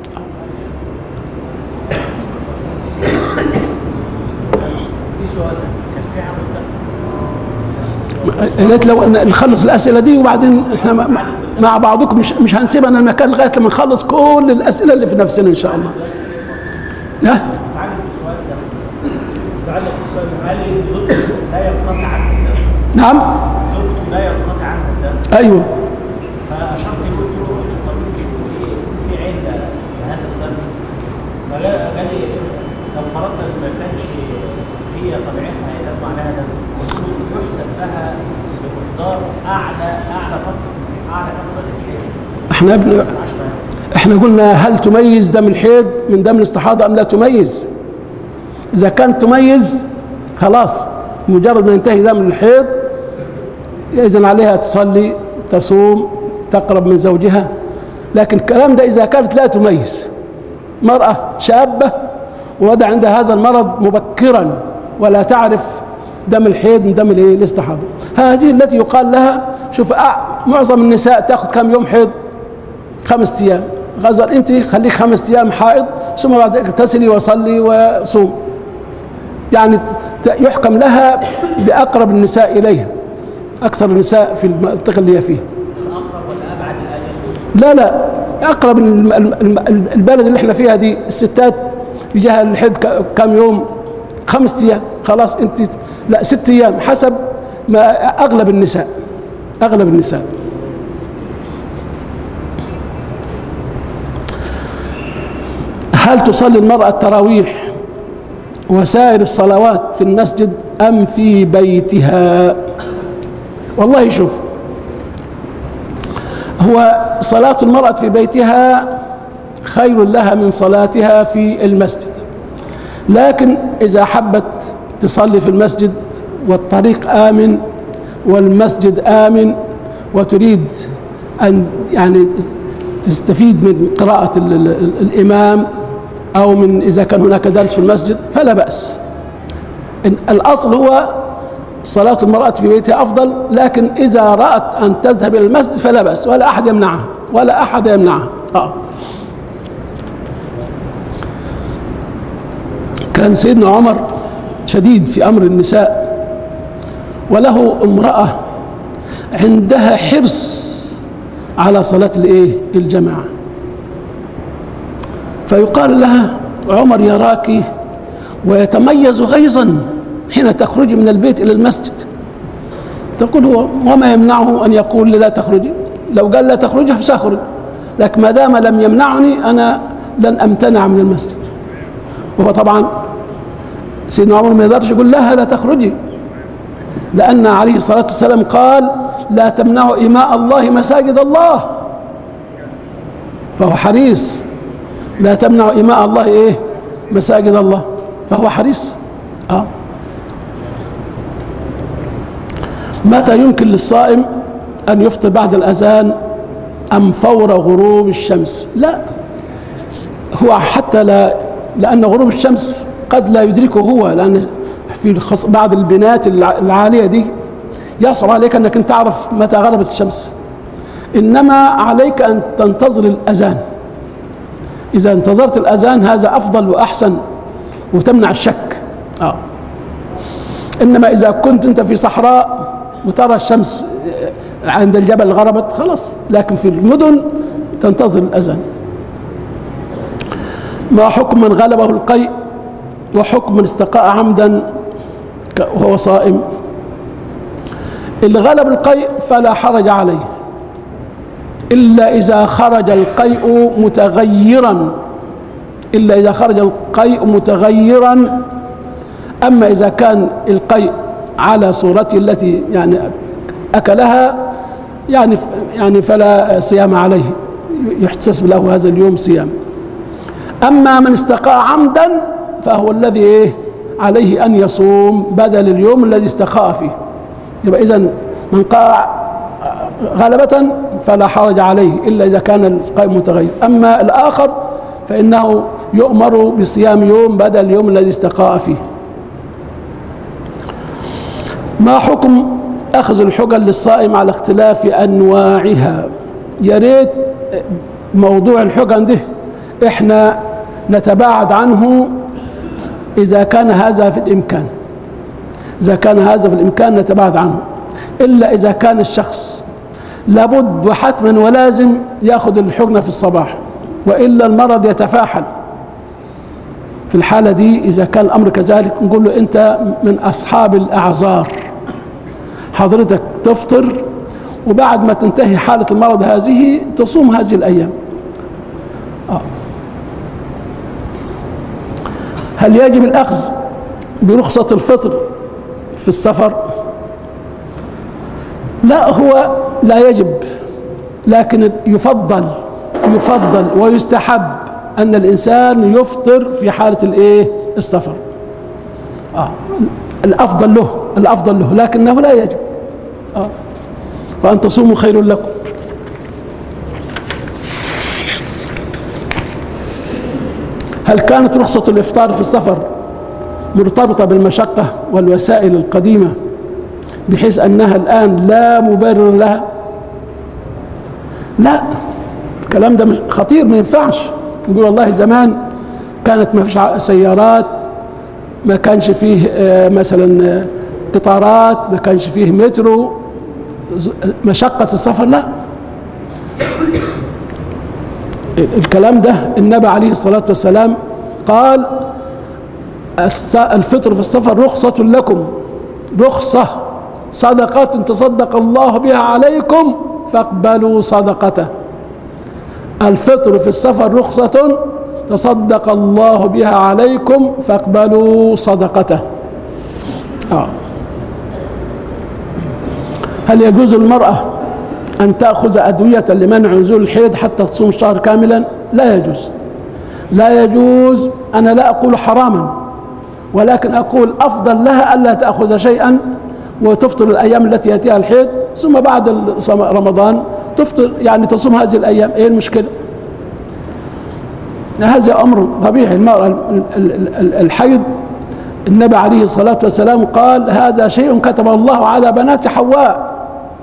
قلت لو نخلص الأسئلة دي وبعدين احنا مع بعضكم مش هنسيب أنا المكان لغاية لما نخلص كل الأسئلة اللي في نفسنا إن شاء الله. تعلق السؤال ده، هل زوجته لا ينقطع عنه الدم؟ نعم، زوجته لا ينقطع عنه الدم. أيوه. فأشرت له قلت له الطبيب يشوف في عدة في هذا الدم، فقال لي لو فرضنا ما كانش هي طبيعتها يدم عليها دم، يحسب لها بمقدار أعلى فترة دقيقة. احنا قلنا هل تميز دم الحيض من دم الاستحاضة أم لا تميز؟ إذا كانت تميز خلاص، مجرد ما ينتهي دم الحيض إذن عليها تصلي، تصوم، تقرب من زوجها. لكن الكلام ده إذا كانت لا تميز، مرأة شابة ووضع عندها هذا المرض مبكرا ولا تعرف دم الحيض من دم الاستحاضة، هذه التي يقال لها شوف معظم النساء تأخذ كم يوم حيض؟ 5 أيام. غزل أنت خليك 5 أيام حائض ثم بعد اغتسلي وصلي وصوم، يعني يحكم لها بأقرب النساء إليها، أكثر النساء في المنطقة اللي هي فيها. الأقرب ولا أبعد لا الآية؟ لا، أقرب البلد اللي احنا فيها دي الستات يجيها الحيض كم يوم؟ 5 أيام. خلاص أنت لا 6 أيام حسب ما أغلب النساء. هل تصلي المرأة التراويح وسائر الصلوات في المسجد أم في بيتها؟ والله شوف، هو صلاة المرأة في بيتها خير لها من صلاتها في المسجد، لكن إذا حبت تصلي في المسجد والطريق آمن والمسجد آمن وتريد أن يعني تستفيد من قراءة الإمام أو من إذا كان هناك درس في المسجد فلا بأس. الأصل هو صلاة المرأة في بيتها أفضل، لكن إذا رأت أن تذهب إلى المسجد فلا بأس، ولا أحد يمنعها. كان سيدنا عمر شديد في أمر النساء، وله امرأة عندها حرص على صلاة الجماعة، فيقال لها: عمر يراك ويتميز غيظا حين تخرج من البيت إلى المسجد، تقول هو وما يمنعه أن يقول لي لا تخرجي؟ لو قال لا تخرجي فسأخرج، لكن ما دام لم يمنعني أنا لن أمتنع من المسجد. وهو طبعا سيدنا عمر ما يقدرش يقول لها لا تخرجي، لأن عليه الصلاة والسلام قال لا تمنعوا إماء الله مساجد الله، فهو حريص. لا تمنعوا إماء الله إيه؟ مساجد الله، فهو حريص. متى يمكن للصائم أن يفطر بعد الأذان أم فور غروب الشمس؟ لا، هو حتى لأن غروب الشمس قد لا يدركه هو، لأن في بعض البنات العالية دي يصعب عليك أنك أنت تعرف متى غربت الشمس، إنما عليك أن تنتظر الأذان. إذا انتظرت الأذان هذا أفضل وأحسن وتمنع الشك. إنما إذا كنت أنت في صحراء وترى الشمس عند الجبل غربت خلاص، لكن في المدن تنتظر الأذان. ما حكم من غلبه القيء وحكم من استقاء عمدا وهو صائم؟ اللي غلب القيء فلا حرج عليه إلا إذا خرج القيء متغيرا، إلا إذا خرج القيء متغيرا. أما إذا كان القيء على صورته التي يعني أكلها يعني فلا صيام عليه، يحتسب له هذا اليوم صيام. أما من استقاء عمدا فهو الذي عليه أن يصوم بدل اليوم الذي استقاء فيه. يبقى إذن من قاع غلبة فلا حرج عليه إلا إذا كان القيء متغير. أما الآخر فإنه يؤمر بصيام يوم بدل اليوم الذي استقاء فيه. ما حكم أخذ الحجل للصائم على اختلاف أنواعها؟ يا ريت موضوع الحجن ده إحنا نتباعد عنه إذا كان هذا في الإمكان، إذا كان هذا في الإمكان نتباعد عنه، إلا إذا كان الشخص لابد وحتما ولازم يأخذ الحجنة في الصباح وإلا المرض يتفاحل. في الحالة دي إذا كان الأمر كذلك نقول له أنت من أصحاب الأعذار، حضرتك تفطر وبعد ما تنتهي حالة المرض هذه تصوم هذه الأيام. هل يجب الأخذ برخصة الفطر في السفر؟ لا، هو لا يجب، لكن يفضل ويستحب أن الإنسان يفطر في حالة السفر. الأفضل له لكنه لا يجب. وأن تصوموا خير لكم. هل كانت رخصة الإفطار في السفر مرتبطة بالمشقة والوسائل القديمة بحيث أنها الآن لا مبرر لها؟ لا، الكلام ده خطير، ما ينفعش نقول والله زمان كانت ما فيش سيارات، ما كانش فيه مثلا قطارات، ما كانش فيه مترو، مشقة السفر. لا، الكلام ده النبي عليه الصلاة والسلام قال الفطر في السفر رخصة لكم، رخصة، صدقة تصدق الله بها عليكم فاقبلوا صدقته. الفطر في السفر رخصة تصدق الله بها عليكم فاقبلوا صدقته. هل يجوز المرأة أن تأخذ أدوية لمنع نزول الحيض حتى تصوم شهر كاملا؟ لا يجوز، لا يجوز. أنا لا أقول حراما، ولكن أقول أفضل لها ألا تأخذ شيئا وتفطر الأيام التي يأتيها الحيض، ثم بعد رمضان تفطر، يعني تصوم هذه الأيام. إيه المشكلة؟ هذا أمر طبيعي. المرأة الحيض النبي عليه الصلاة والسلام قال هذا شيء كتبه الله على بنات حواء.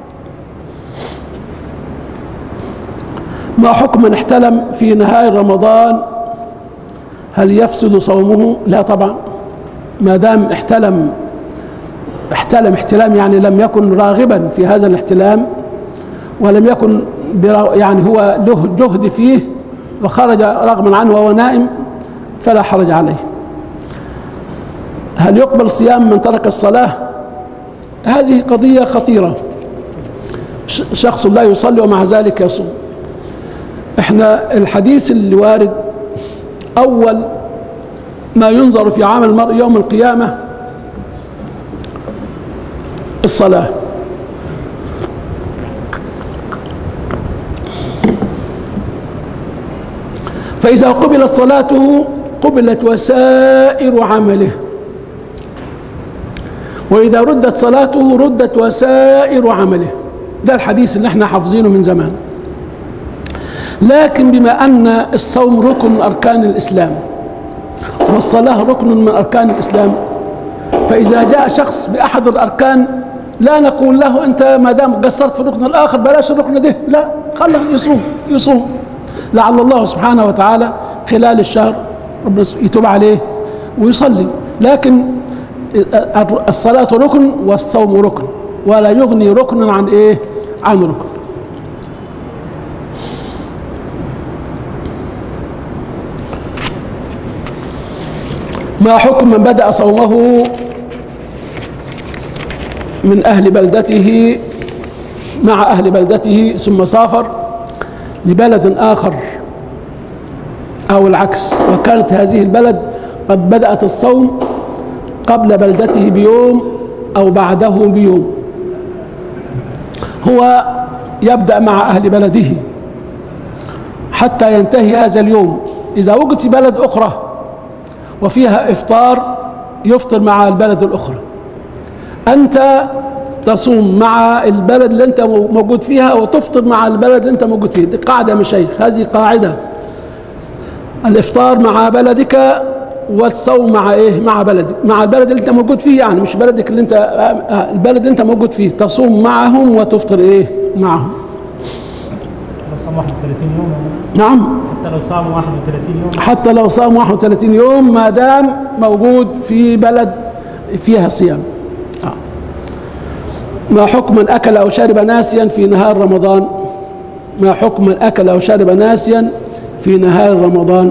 ما حكم من احتلم في نهاية رمضان؟ هل يفسد صومه؟ لا طبعا، ما دام احتلم احتلام يعني لم يكن راغبا في هذا الاحتلام ولم يكن يعني هو له جهد فيه وخرج رغما عنه وهو نائم فلا حرج عليه. هل يقبل صيام من ترك الصلاة هذه قضية خطيرة. شخص لا يصلي ومع ذلك يصوم. احنا الحديث اللي وارد أول ما ينظر في عمل المرء يوم القيامة الصلاة. فإذا قبلت صلاته قبلت وسائر عمله، وإذا ردت صلاته ردت وسائر عمله. ده الحديث اللي احنا حافظينه من زمان. لكن بما أن الصوم ركن من أركان الإسلام والصلاة ركن من أركان الإسلام، فإذا جاء شخص بأحد الأركان لا نقول له أنت ما دام قصرت في الركن الآخر بلاش الركن ده، لا، خله يصوم لعل الله سبحانه وتعالى خلال الشهر ربنا يتوب عليه ويصلي. لكن الصلاة ركن والصوم ركن، ولا يغني ركن عن ايه؟ عن ركن. ما حكم من بدأ صومه من أهل بلدته مع أهل بلدته ثم سافر لبلد آخر أو العكس، وكانت هذه البلد قد بدأت الصوم قبل بلدته بيوم أو بعده بيوم؟ هو يبدأ مع أهل بلده حتى ينتهي هذا اليوم. إذا وجدت بلد أخرى وفيها إفطار يفطر مع البلد الأخرى. أنت تصوم مع البلد اللي أنت موجود فيها وتفطر مع البلد اللي أنت موجود فيه. دي قاعدة يا مشايخ، هذه قاعدة. الإفطار مع بلدك والصوم مع إيه؟ مع بلدك، مع البلد اللي أنت موجود فيه، يعني مش بلدك اللي أنت البلد اللي أنت موجود فيه تصوم معهم وتفطر إيه؟ معهم. لو صام 31 يوم. نعم، حتى لو صام 31 يوم. حتى لو صام 31 يوم ما دام موجود في بلد فيها صيام. ما حكم من أكل أو شرب ناسيا في نهار رمضان؟ ما حكم من أكل أو شرب ناسيا في نهار رمضان؟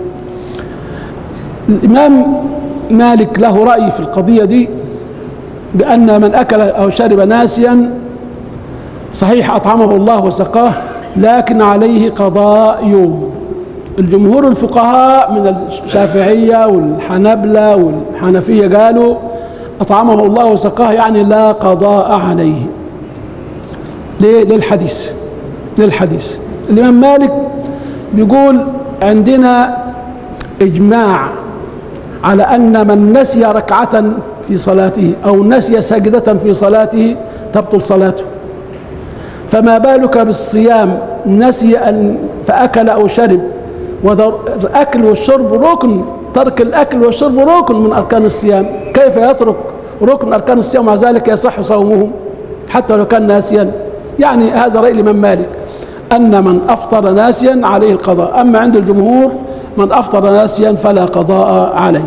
الإمام مالك له رأي في القضية دي بأن من أكل أو شرب ناسيا صحيح أطعمه الله وسقاه، لكن عليه قضاء يوم. الجمهور الفقهاء من الشافعية والحنبلة والحنفية قالوا أطعمه الله وسقاه يعني لا قضاء عليه. ليه؟ للحديث. الإمام مالك بيقول عندنا إجماع على أن من نسي ركعة في صلاته أو نسي سجدة في صلاته تبطل صلاته، فما بالك بالصيام نسي أن فأكل أو شرب، والأكل والشرب ركن، ترك الأكل والشرب ركن من أركان الصيام، كيف يترك ركن من أركان الصيام مع ذلك يصح صومه حتى لو كان ناسيا؟ يعني هذا رأي الإمام مالك أن من أفطر ناسيا عليه القضاء، أما عند الجمهور من أفطر ناسيا فلا قضاء عليه.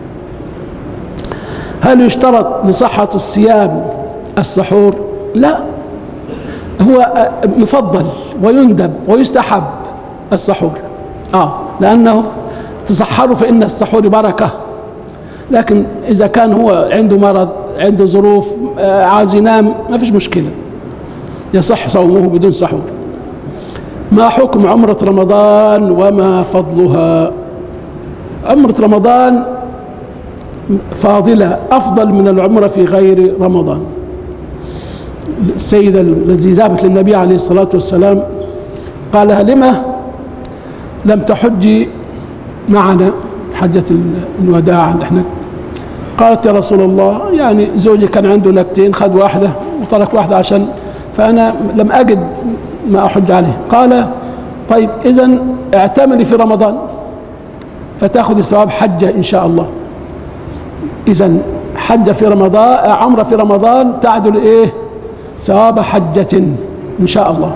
هل يشترط لصحة الصيام السحور؟ لا، هو يفضل ويندب ويستحب السحور، لأنه تسحروا فإن السحور بركة. لكن إذا كان هو عنده مرض، عنده ظروف، عايز ينام، ما فيش مشكلة، يصح صومه بدون سحور. ما حكم عمرة رمضان وما فضلها؟ عمرة رمضان فاضلة أفضل من العمرة في غير رمضان. السيدة الذي ذهبت للنبي عليه الصلاة والسلام قال لها لما لم تحجي معنا حجة الوداع اللي احنا؟ قالت يا رسول الله يعني زوجي كان عنده نكتين، خد واحدة وترك واحدة عشان فأنا لم أجد ما أحج عليه. قال طيب إذن اعتمري في رمضان فتأخذ ثواب حجة إن شاء الله. إذن حجة في رمضان، عمرة في رمضان تعدل إيه؟ ثواب حجة إن شاء الله.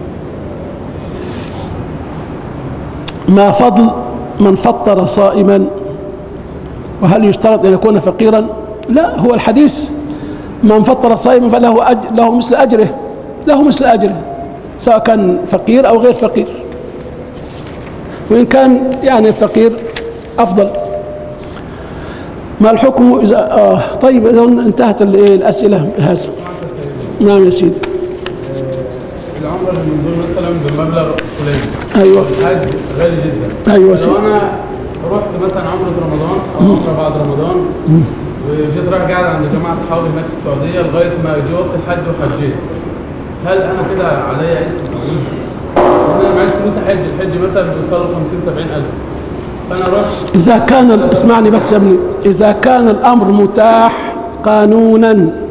ما فضل من فطر صائما؟ وهل يشترط أن يكون فقيرا؟ لا، هو الحديث من فطر صائما فله له مثل أجره، له مثل أجره سواء كان فقير أو غير فقير، وإن كان يعني الفقير أفضل. ما الحكم إذا طيب إذا انتهت الأسئلة هذا. نعم يا سيدي. العمرة اللي من دول مثلا بمبلغ فلاني. أيوه. الحج غالي جدا. أيوه يا سيدي. لو أنا رحت مثلا عمرة رمضان أو عمرة بعد رمضان وجيت رايح قاعد عند جماعة أصحابي هناك في السعودية لغاية ما جه وقت الحج وحجيت، هل أنا كده عليا اسم أو وزر؟ أنا معيش فلوس أحج، الحج مثلا بيوصل له 50-70 ألف، فأنا رحت. إذا كان اسمعني بس يا ابني، إذا كان الأمر متاح قانونا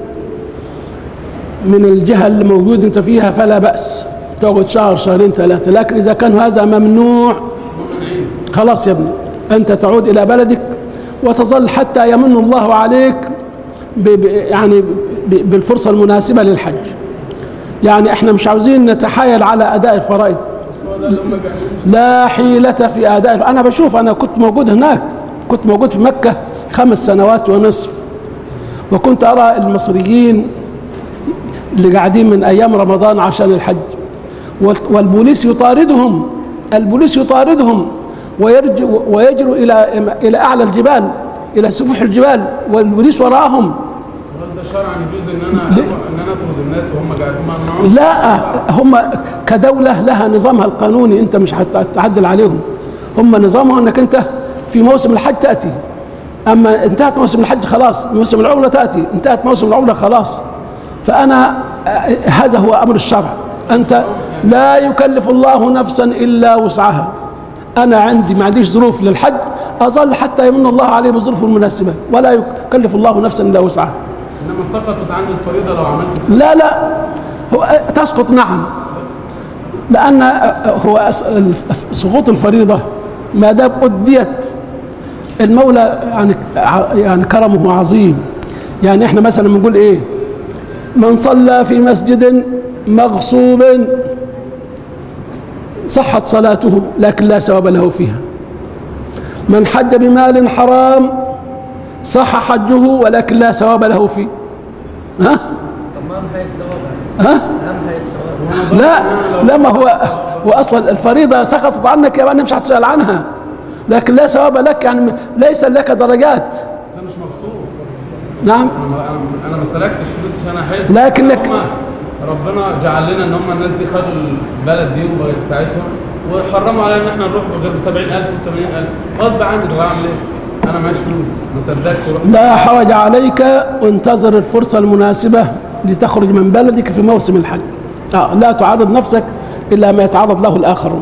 من الجهة اللي موجود أنت فيها فلا بأس، تقعد شهر شهرين ثلاثة، لكن إذا كان هذا ممنوع خلاص يا ابني أنت تعود إلى بلدك وتظل حتى يمن الله عليك يعني بالفرصة المناسبة للحج. يعني احنا مش عاوزين نتحايل على أداء الفرائض، لا حيلة في أداء. أنا بشوف، أنا كنت موجود هناك، كنت موجود في مكة 5 سنوات ونصف، وكنت أرى المصريين اللي قاعدين من أيام رمضان عشان الحج والبوليس يطاردهم، البوليس يطاردهم ويجروا إلى أعلى الجبال، إلى سفوح الجبال والبوليس وراءهم. ده شرعا يجوز ان انا اطرد الناس وهم قاعدين؟ لا، هم كدولة لها نظامها القانوني، انت مش هتعدل عليهم. هم نظامهم انك انت في موسم الحج تأتي، اما انتهت موسم الحج خلاص، موسم العمرة تأتي، انتهت موسم العمرة خلاص. فأنا هذا هو أمر الشرع، أنت لا يكلف الله نفسا إلا وسعها. أنا ما عنديش ظروف للحج، أظل حتى يمن الله عليه بظروف المناسبة، ولا يكلف الله نفسا إلا وسعها. إنما سقطت عني الفريضة لو عملت لا هو تسقط نعم، لأن هو سقوط الفريضة ما دام أديت المولى يعني كرمه عظيم. يعني احنا مثلا بنقول ايه؟ من صلى في مسجد مغصوب صحت صلاته لكن لا ثواب له فيها. من حج بمال حرام صح حجه ولكن لا ثواب له فيه. ها؟ طب ما أهم حاجة الثواب. ها؟ أهم حاجة الثواب. لا ما هو اصلا الفريضة سقطت عنك، يا مش هتسأل عنها، لكن لا ثواب لك، يعني ليس لك درجات. ده مش مغصوب. نعم. انا ما سلكتش فلوس عشان احج، لكنك ربنا جعل لنا ان هم الناس دي خدوا البلد دي وبقت بتاعتهم وحرموا علينا ان احنا نروح بغير ب 70,000 و 80,000 غصب عني. طب اعمل ايه؟ انا معيش فلوس، ما صدقت. لا حرج عليك، وانتظر الفرصة المناسبة لتخرج من بلدك في موسم الحج. لا تعرض نفسك إلا ما يتعرض له الآخرون.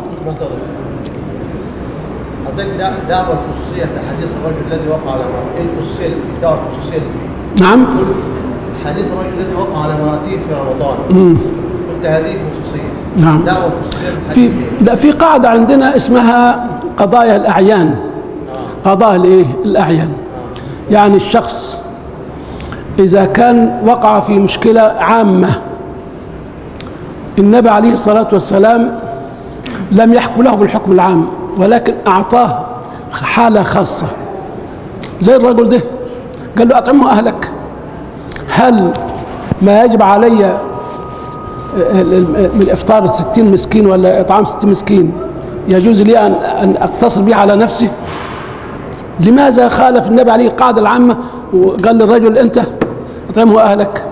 حضرتك دعوة الخصوصية في حديث الرجل الذي وقع على امرأته، ايه الخصوصية؟ الدعوة الخصوصية. نعم. حديث الرجل الذي وقع على امرأته في رمضان. قلت هذه خصوصية. نعم. دعوة الخصوصية في قاعدة عندنا اسمها قضايا الأعيان. قضايا الايه؟ الأعيان. يعني الشخص إذا كان وقع في مشكلة عامة، النبي عليه الصلاة والسلام لم يحكم له بالحكم العام، ولكن أعطاه حالة خاصة. زي الرجل ده قال له أطعمه أهلك، هل ما يجب علي من إفطار 60 مسكين ولا إطعام 60 مسكين يجوز لي أن أقتصر به على نفسي؟ لماذا خالف النبي عليه القاعدة العامة وقال للرجل أنت أطعمه أهلك؟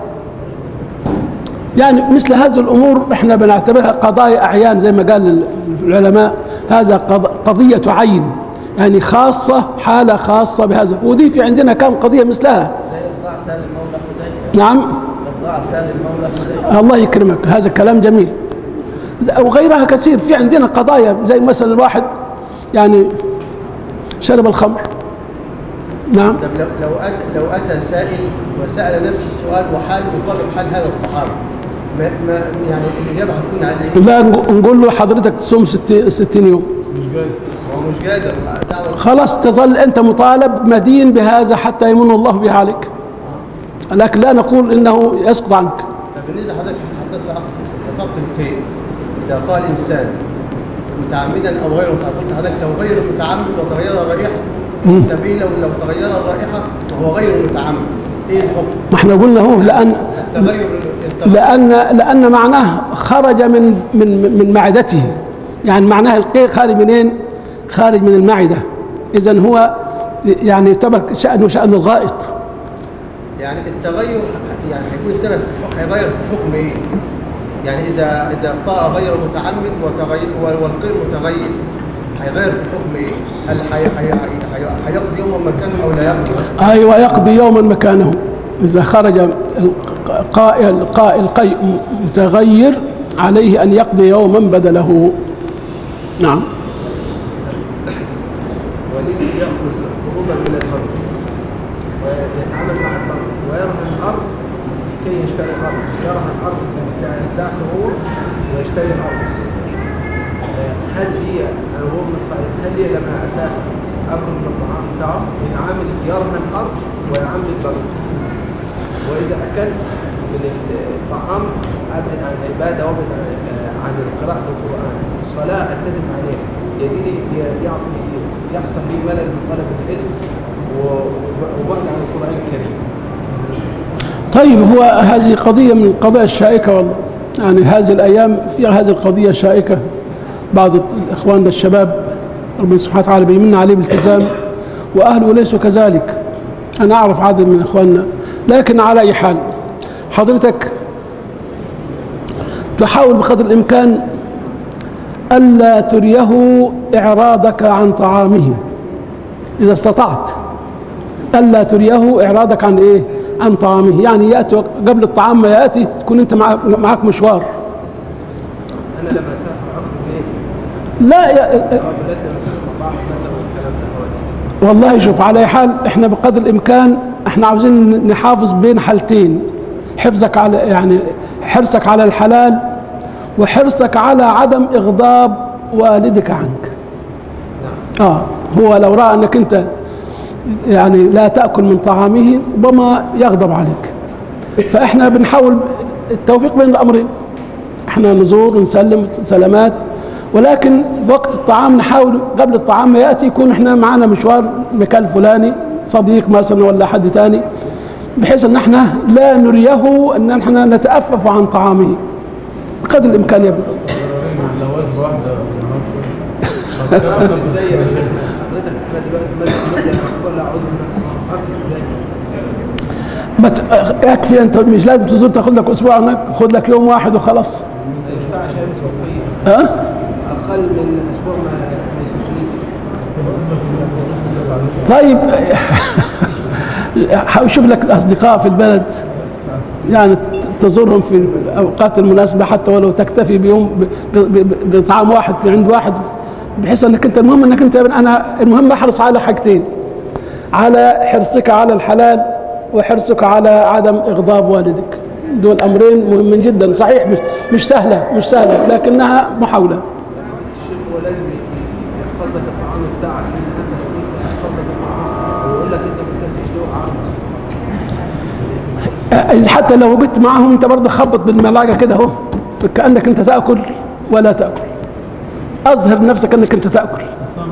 يعني مثل هذه الأمور احنا بنعتبرها قضايا أعيان، زي ما قال العلماء هذا قضية عين، يعني خاصة، حالة خاصة بهذا. ودي في عندنا كم قضية مثلها. زي الضاع سال المولى حذيفة. نعم. الضاع سال المولى حذيفة. الله يكرمك، هذا كلام جميل. وغيرها كثير. في عندنا قضايا زي مثلا الواحد يعني شرب الخمر. نعم. طب لو أتى سائل وسأل نفس السؤال وحال مقابل حال هذا الصحابي، ما يعني الإجابة هتكون على لا نقول له حضرتك تصوم 60 يوم. مش قادر. هو مش قادر. خلاص تظل أنت مطالب مدين بهذا حتى يمن الله به عليك، لكن لا نقول إنه يسقط عنك. طب بالنسبة لحضرتك حتى ذكرت القيد، إذا قال إنسان متعمدا أو غير متعمد، حضرتك لو غير متعمد وتغير الرائحة، طب إيه لو تغير الرائحة وهو غير متعمد؟ إيه الحكم؟ ما احنا قلنا هو لأن معناه خرج من معدته، يعني معناه القيء خارج منين؟ خارج من المعدة. إذن هو يعني يعتبر شأنه شأن الغائط. يعني التغير يعني هيكون السبب هيغير في الحكم ايه؟ يعني اذا اخطأ غير متعمد والقيء متغير هيغير في الحكم ايه؟ هل هيقضي يوما مكانه او لا يقضي؟ ايوه يقضي يوما مكانه. اذا خرج القيء متغير عليه ان يقضي يوما بدله. نعم. وليه يأخذ قروضا من الأرض ويتعامل مع الأرض ويرهن الأرض كي يشتري الأرض، يرهن الأرض بتاعته هو ويشتري الأرض. هل هي أنا هو من الصحيح هل هي لما أسافر أكل من الطعام بتاعه يعامل يرهن الأرض ويعامل البلد، وإذا أكلت من الطعام أبعد عن العبادة وأبعد عن قراءة القرآن، الصلاة ألتزم عليها، يديني يحصل لي ملل من طلب العلم وبعد عن القرآن الكريم. طيب هو هذه قضية من القضايا الشائكة والله، يعني هذه الأيام فيها هذه القضية شائكة. بعض إخواننا الشباب ربنا سبحانه وتعالى بيمن عليه بالالتزام وأهله ليسوا كذلك. أنا أعرف عدد من إخواننا، لكن على أي حال حضرتك تحاول بقدر الإمكان ألا تريه إعراضك عن طعامه إذا استطعت، ألا تريه إعراضك عن إيه؟ عن طعامه. يعني يأتي قبل الطعام ما يأتي تكون أنت معك مشوار. أنا لما أسافر أكل ليه؟ لا والله شوف، على أي حال إحنا بقدر الإمكان إحنا عاوزين نحافظ بين حالتين، حفظك على يعني حرصك على الحلال وحرصك على عدم إغضاب والدك عنك. هو لو رأى أنك أنت يعني لا تأكل من طعامه ربما يغضب عليك. فإحنا بنحاول التوفيق بين الأمرين، إحنا نزور ونسلم سلامات، ولكن وقت الطعام نحاول قبل الطعام ما يأتي يكون إحنا معنا مشوار مكان فلاني صديق مثلا ولا حد تاني، بحيث أن إحنا لا نريه أن إحنا نتأفف عن طعامه بقدر الإمكان. يبدو لو وجبة واحدة زي حضرتك احنا دلوقتي مدى الاسبوع لا عذر اكل ازاي؟ يكفي انت مش لازم تزور تاخذ لك اسبوع هناك، خذ لك يوم واحد وخلاص. ما ينفعش امس وفيه اقل من اسبوع ما يسكتنيش. طيب شوف لك اصدقاء في البلد يعني تزورهم في الاوقات المناسبه، حتى ولو تكتفي بيوم بطعام واحد في عند واحد، بحيث انك انت المهم انك انت انا المهم احرص على حاجتين، على حرصك على الحلال وحرصك على عدم اغضاب والدك. دول امرين مهمين جدا. صحيح مش سهله لكنها محاوله. الشيخ هو لازم يحفظ لك الطعام بتاعك، يحفظ لك الطعام ويقول لك انت ما كنتش له عرض. حتى لو بت معهم انت برضه خبط بالملاعقه كده اهو كانك انت تاكل ولا تاكل، اظهر نفسك انك انت تاكل.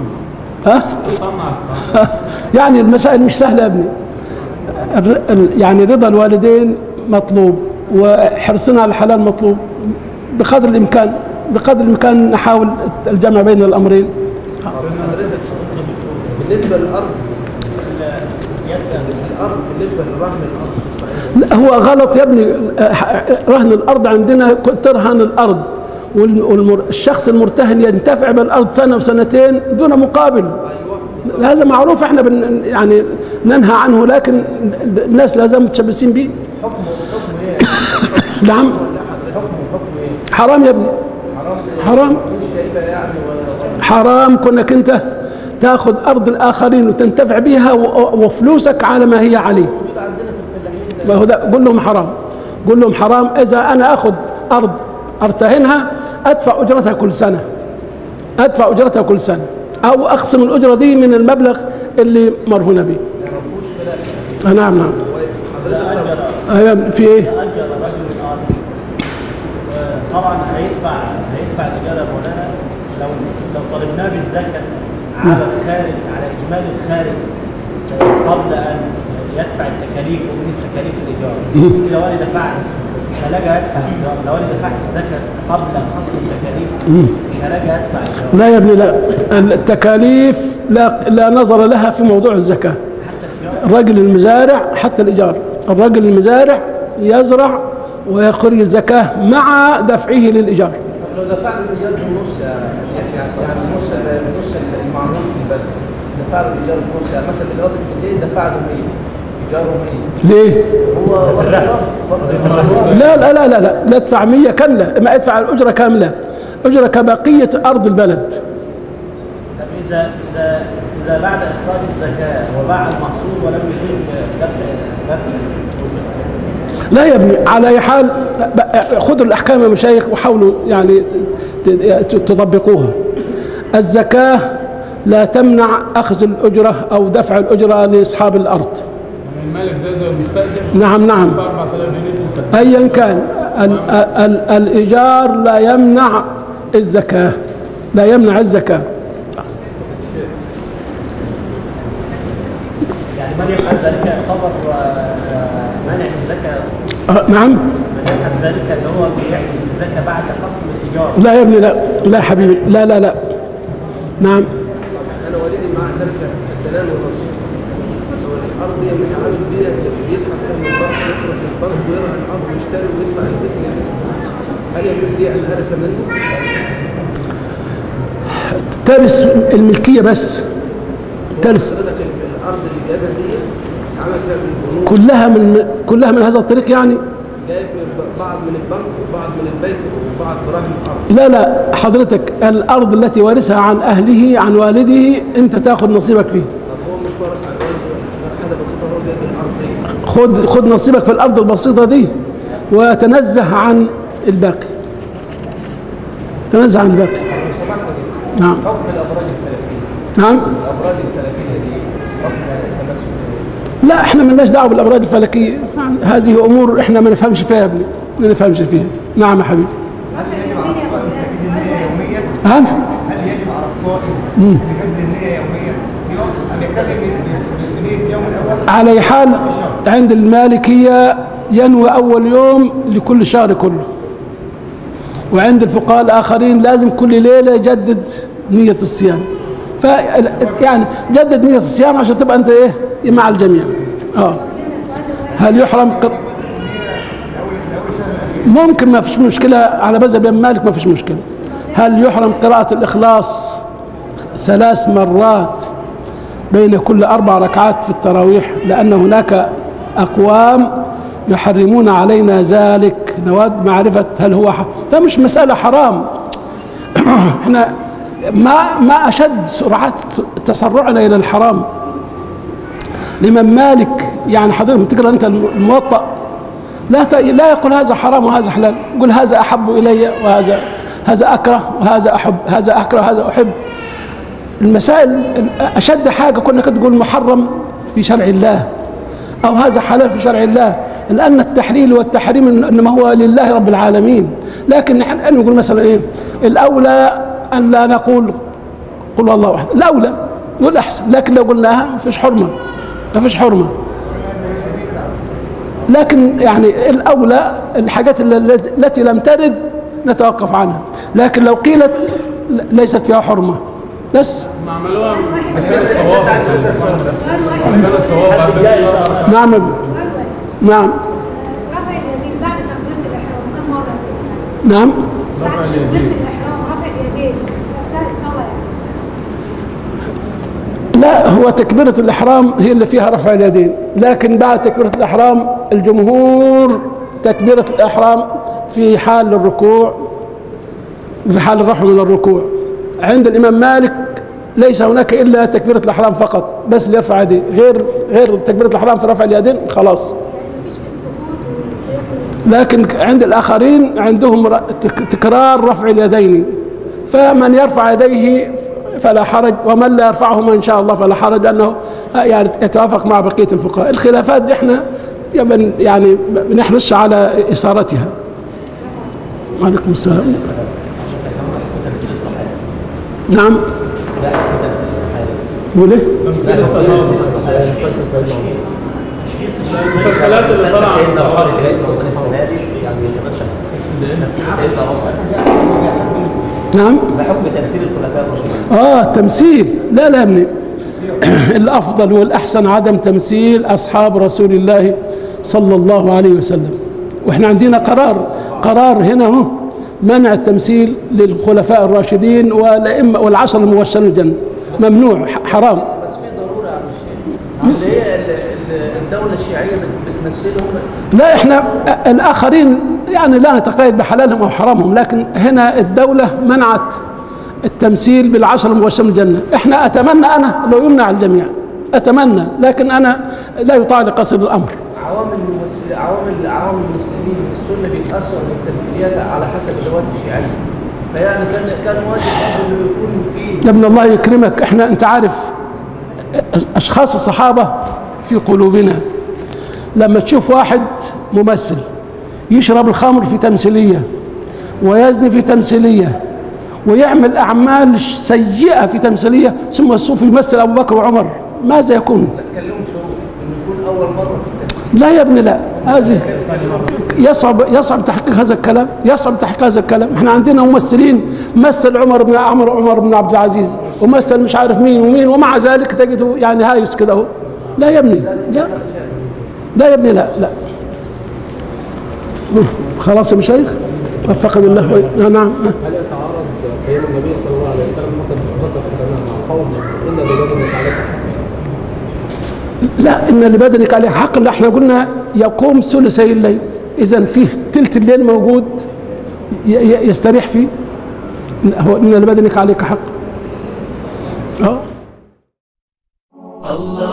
يعني المسائل مش سهله يا ابني. يعني رضا الوالدين مطلوب وحرصنا على الحلال مطلوب. بقدر الامكان نحاول الجمع بين الامرين. بالنسبه للارض بالنسبه لرهن الارض لا هو غلط يا ابني. رهن الارض عندنا ترهن الارض والشخص المرتهن ينتفع بالارض سنه وسنتين دون مقابل. هذا معروف، احنا يعني ننهى عنه، لكن الناس لازم متشبثين به. نعم حرام يا ابني، حرام كونك انت تاخذ ارض الاخرين وتنتفع بها وفلوسك على ما هي عليه. قول لهم حرام، قول لهم حرام. اذا انا اخذ ارض ارتهنها ادفع اجرتها كل سنه، او اقسم الاجره دي من المبلغ اللي مرهونه به. نعم في ايه؟ طبعا هيدفع الاجاره مولانا لو طالبناه بالزكاه على الخارج، على اجمالي الخارج قبل ان يدفع التكاليف ومن تكاليف الايجار. لو انا دفعت مش هلاقي ادفع لو انا دفعت الزكاه قبل خصم التكاليف مش هلاقي ادفع لا يا ابني لا، التكاليف لا نظر لها في موضوع الزكاة. الرجل المزارع حتى الإيجار، الرجل المزارع يزرع ويخرج الزكاة مع دفعه للإيجار. لو دفعنا الإيجار بالنص يعني النص المعروف في البلد، دفعنا الإيجار بالنص، يعني مثلا الوقت بالليل دفعنا 100 إيجاره 100. ليه؟ هو لا لا لا لا لا، لا ادفع 100 كاملة، ما ادفع الأجرة كاملة، أجرة كبقية أرض البلد. طب إذا بعد إخراج الزكاة وباع المحصول ولم يتم دفع لا يا ابني، على أي حال خذوا الأحكام يا مشايخ وحاولوا يعني تطبقوها. الزكاة لا تمنع أخذ الأجرة أو دفع الأجرة لأصحاب الأرض. المالك زي المستأجر. نعم نعم. 4000 جنيه أيا كان الإيجار لا يمنع الزكاة، لا يمنع الزكاة. يعني من يفعل ذلك يعتبر مانع الزكاة؟ نعم. من يفعل ذلك اللي هو بيحسب الزكاة بعد خصم الإيجار. لا يا ابني لا لا حبيبي، لا لا لا. نعم. أنا والدي مع ذلك الدلال والرصيد، الأرض هي متعامل بيها، بيسحب فيها من البنك، يخرج من البنك ويرهن الأرض ويشتري ويدفع البيت. هل يجوز لي أن أرث منه؟ ترث الملكية بس، ترث الأرض اللي جايبها دي عمل فيها بالبنوك كلها من هذا الطريق يعني. جايب بعض من البنك وبعض من البيت وبعض برهن الأرض. لا لا حضرتك، الأرض التي ورثها عن أهله عن والده أنت تأخذ نصيبك فيه. طب هو مش ورث عن والده، حاجة بسيطة، هو جايب الأرض دي. خذ نصيبك في الأرض البسيطة دي وتنزه عن الباقي، تنزه عن الباقي. نعم. حكم الأبراج الفلكية. نعم. الأبراج الفلكية دي حكم التمسك. لا احنا مالناش دعوه بالابراج الفلكيه، هذه امور احنا ما نفهمش فيها يا ابني، ما نفهمش فيها. نعم يا حبيبي. هل يجب على الصائم تجديد النية يوميا؟ نعم. هل يجب على الصائم تجديد النية يوميا في الصيام أم يكتفي بنية اليوم الأول؟ على أي حال عند المالكيه ينوي اول يوم لكل شهر كله، وعند الفقهاء الاخرين لازم كل ليله يجدد نيه الصيام. ف يعني جدد نيه الصيام عشان تبقى انت ايه مع الجميع. هل يحرم ممكن، ما فيش مشكلة على مذهب الإمام مالك، ما فيش مشكلة. هل يحرم قراءة الإخلاص 3 مرات بين كل 4 ركعات في التراويح؟ لأن هناك أقوام يحرمون علينا ذلك، نود معرفة هل هو ده مش مسألة حرام. احنا ما أشد سرعات تسرعنا إلى الحرام. الإمام مالك يعني حضرتك تقرأ أنت الموطأ لا يقول هذا حرام وهذا حلال، يقول هذا أحب إلي وهذا أكره وهذا أحب، هذا أكره وهذا أحب. المسائل أشد حاجة كنا تقول محرم في شرع الله أو هذا حلال في شرع الله، لأن التحليل والتحريم إنما هو لله رب العالمين. لكن نحن نقول مثلا إيه الأولى أن لا نقول قل الله أحد، الأولى نقول أحسن، لكن لو قلناها ما فيش حرمة، ما فيش حرمة. لكن يعني الأولى الحاجات التي لم ترد نتوقف عنها، لكن لو قيلت ليست فيها حرمة بس. عملوها نعم نعم رفع اليدين بعد تكبيرة الإحرام كم مرة؟ نعم. بعد تكبيرة الإحرام رفع اليدين أثناء الصلاة يعني. لا، هو تكبيرة الإحرام هي اللي فيها رفع اليدين، لكن بعد تكبيرة الإحرام الجمهور تكبيرة الإحرام في حال الركوع، في حال الرفع من الركوع. عند الإمام مالك ليس هناك إلا تكبيرة الإحرام فقط بس ليرفع يديه، غير تكبيرة الإحرام في رفع اليدين خلاص. مفيش في السجود لكن عند الآخرين عندهم تكرار رفع اليدين، فمن يرفع يديه فلا حرج، ومن لا يرفعهما إن شاء الله فلا حرج، لأنه يعني يتوافق مع بقية الفقهاء. الخلافات دي احنا يعني بنحرص على إثارتها. وعليكم السلام. نعم. يقول ايه؟ تمثيل الصحابة. المسلسلات اللي طالعة عن الصحابة. نعم. بحكم تمثيل الخلفاء الراشدين. تمثيل، لا يا ابني. الافضل والاحسن عدم تمثيل اصحاب رسول الله صلى الله عليه وسلم. واحنا عندنا قرار هنا اهو منع التمثيل للخلفاء الراشدين والائمه والعشر المبشرين بالجنه، ممنوع، حرام. بس في ضروره يا عم الشيخ، اللي هي الدوله الشيعيه بتمثلهم. لا، احنا الاخرين يعني لا نتقيد بحلالهم او حرامهم، لكن هنا الدوله منعت التمثيل بالعشر المبشرين بالجنه. احنا اتمنى، انا لو يمنع الجميع اتمنى، لكن انا لا يطاع لقصر الامر. عوام المسلمين السنه بيتاثروا بالتمثيليات على حسب الروايات الشيعيه، فيعني كان واجب انه يكون في. يا ابن الله يكرمك، احنا انت عارف اشخاص الصحابه في قلوبنا. لما تشوف واحد ممثل يشرب الخمر في تمثيليه ويزني في تمثيليه ويعمل اعمال سيئه في تمثيليه، ثم الصوفي يمثل ابو بكر وعمر، ماذا يكون؟ كلهم شروط انه يكون اول مره في التمثيل. لا يا ابني، لا، هذه يصعب تحقيق هذا الكلام، يصعب تحقيق هذا الكلام. احنا عندنا ممثلين مثل عمر بن عبد العزيز، ومثل مش عارف مين ومين، ومع ذلك تجده يعني هايس كده اهو. لا يا ابني، لا يا ابني، لا. خلاص يا مشايخ، وفقني الله. نعم. هل يتعارض قيام النبي صلى الله عليه وسلم مثلا مع قوم ان لبدنك عليك حق؟ لا، ان لبدنك عليه حق، لا، احنا قلنا يقوم ثلثي الليل، اذا فيه ثلث الليل موجود يستريح فيه. هو ان لبدنك عليك حق. الله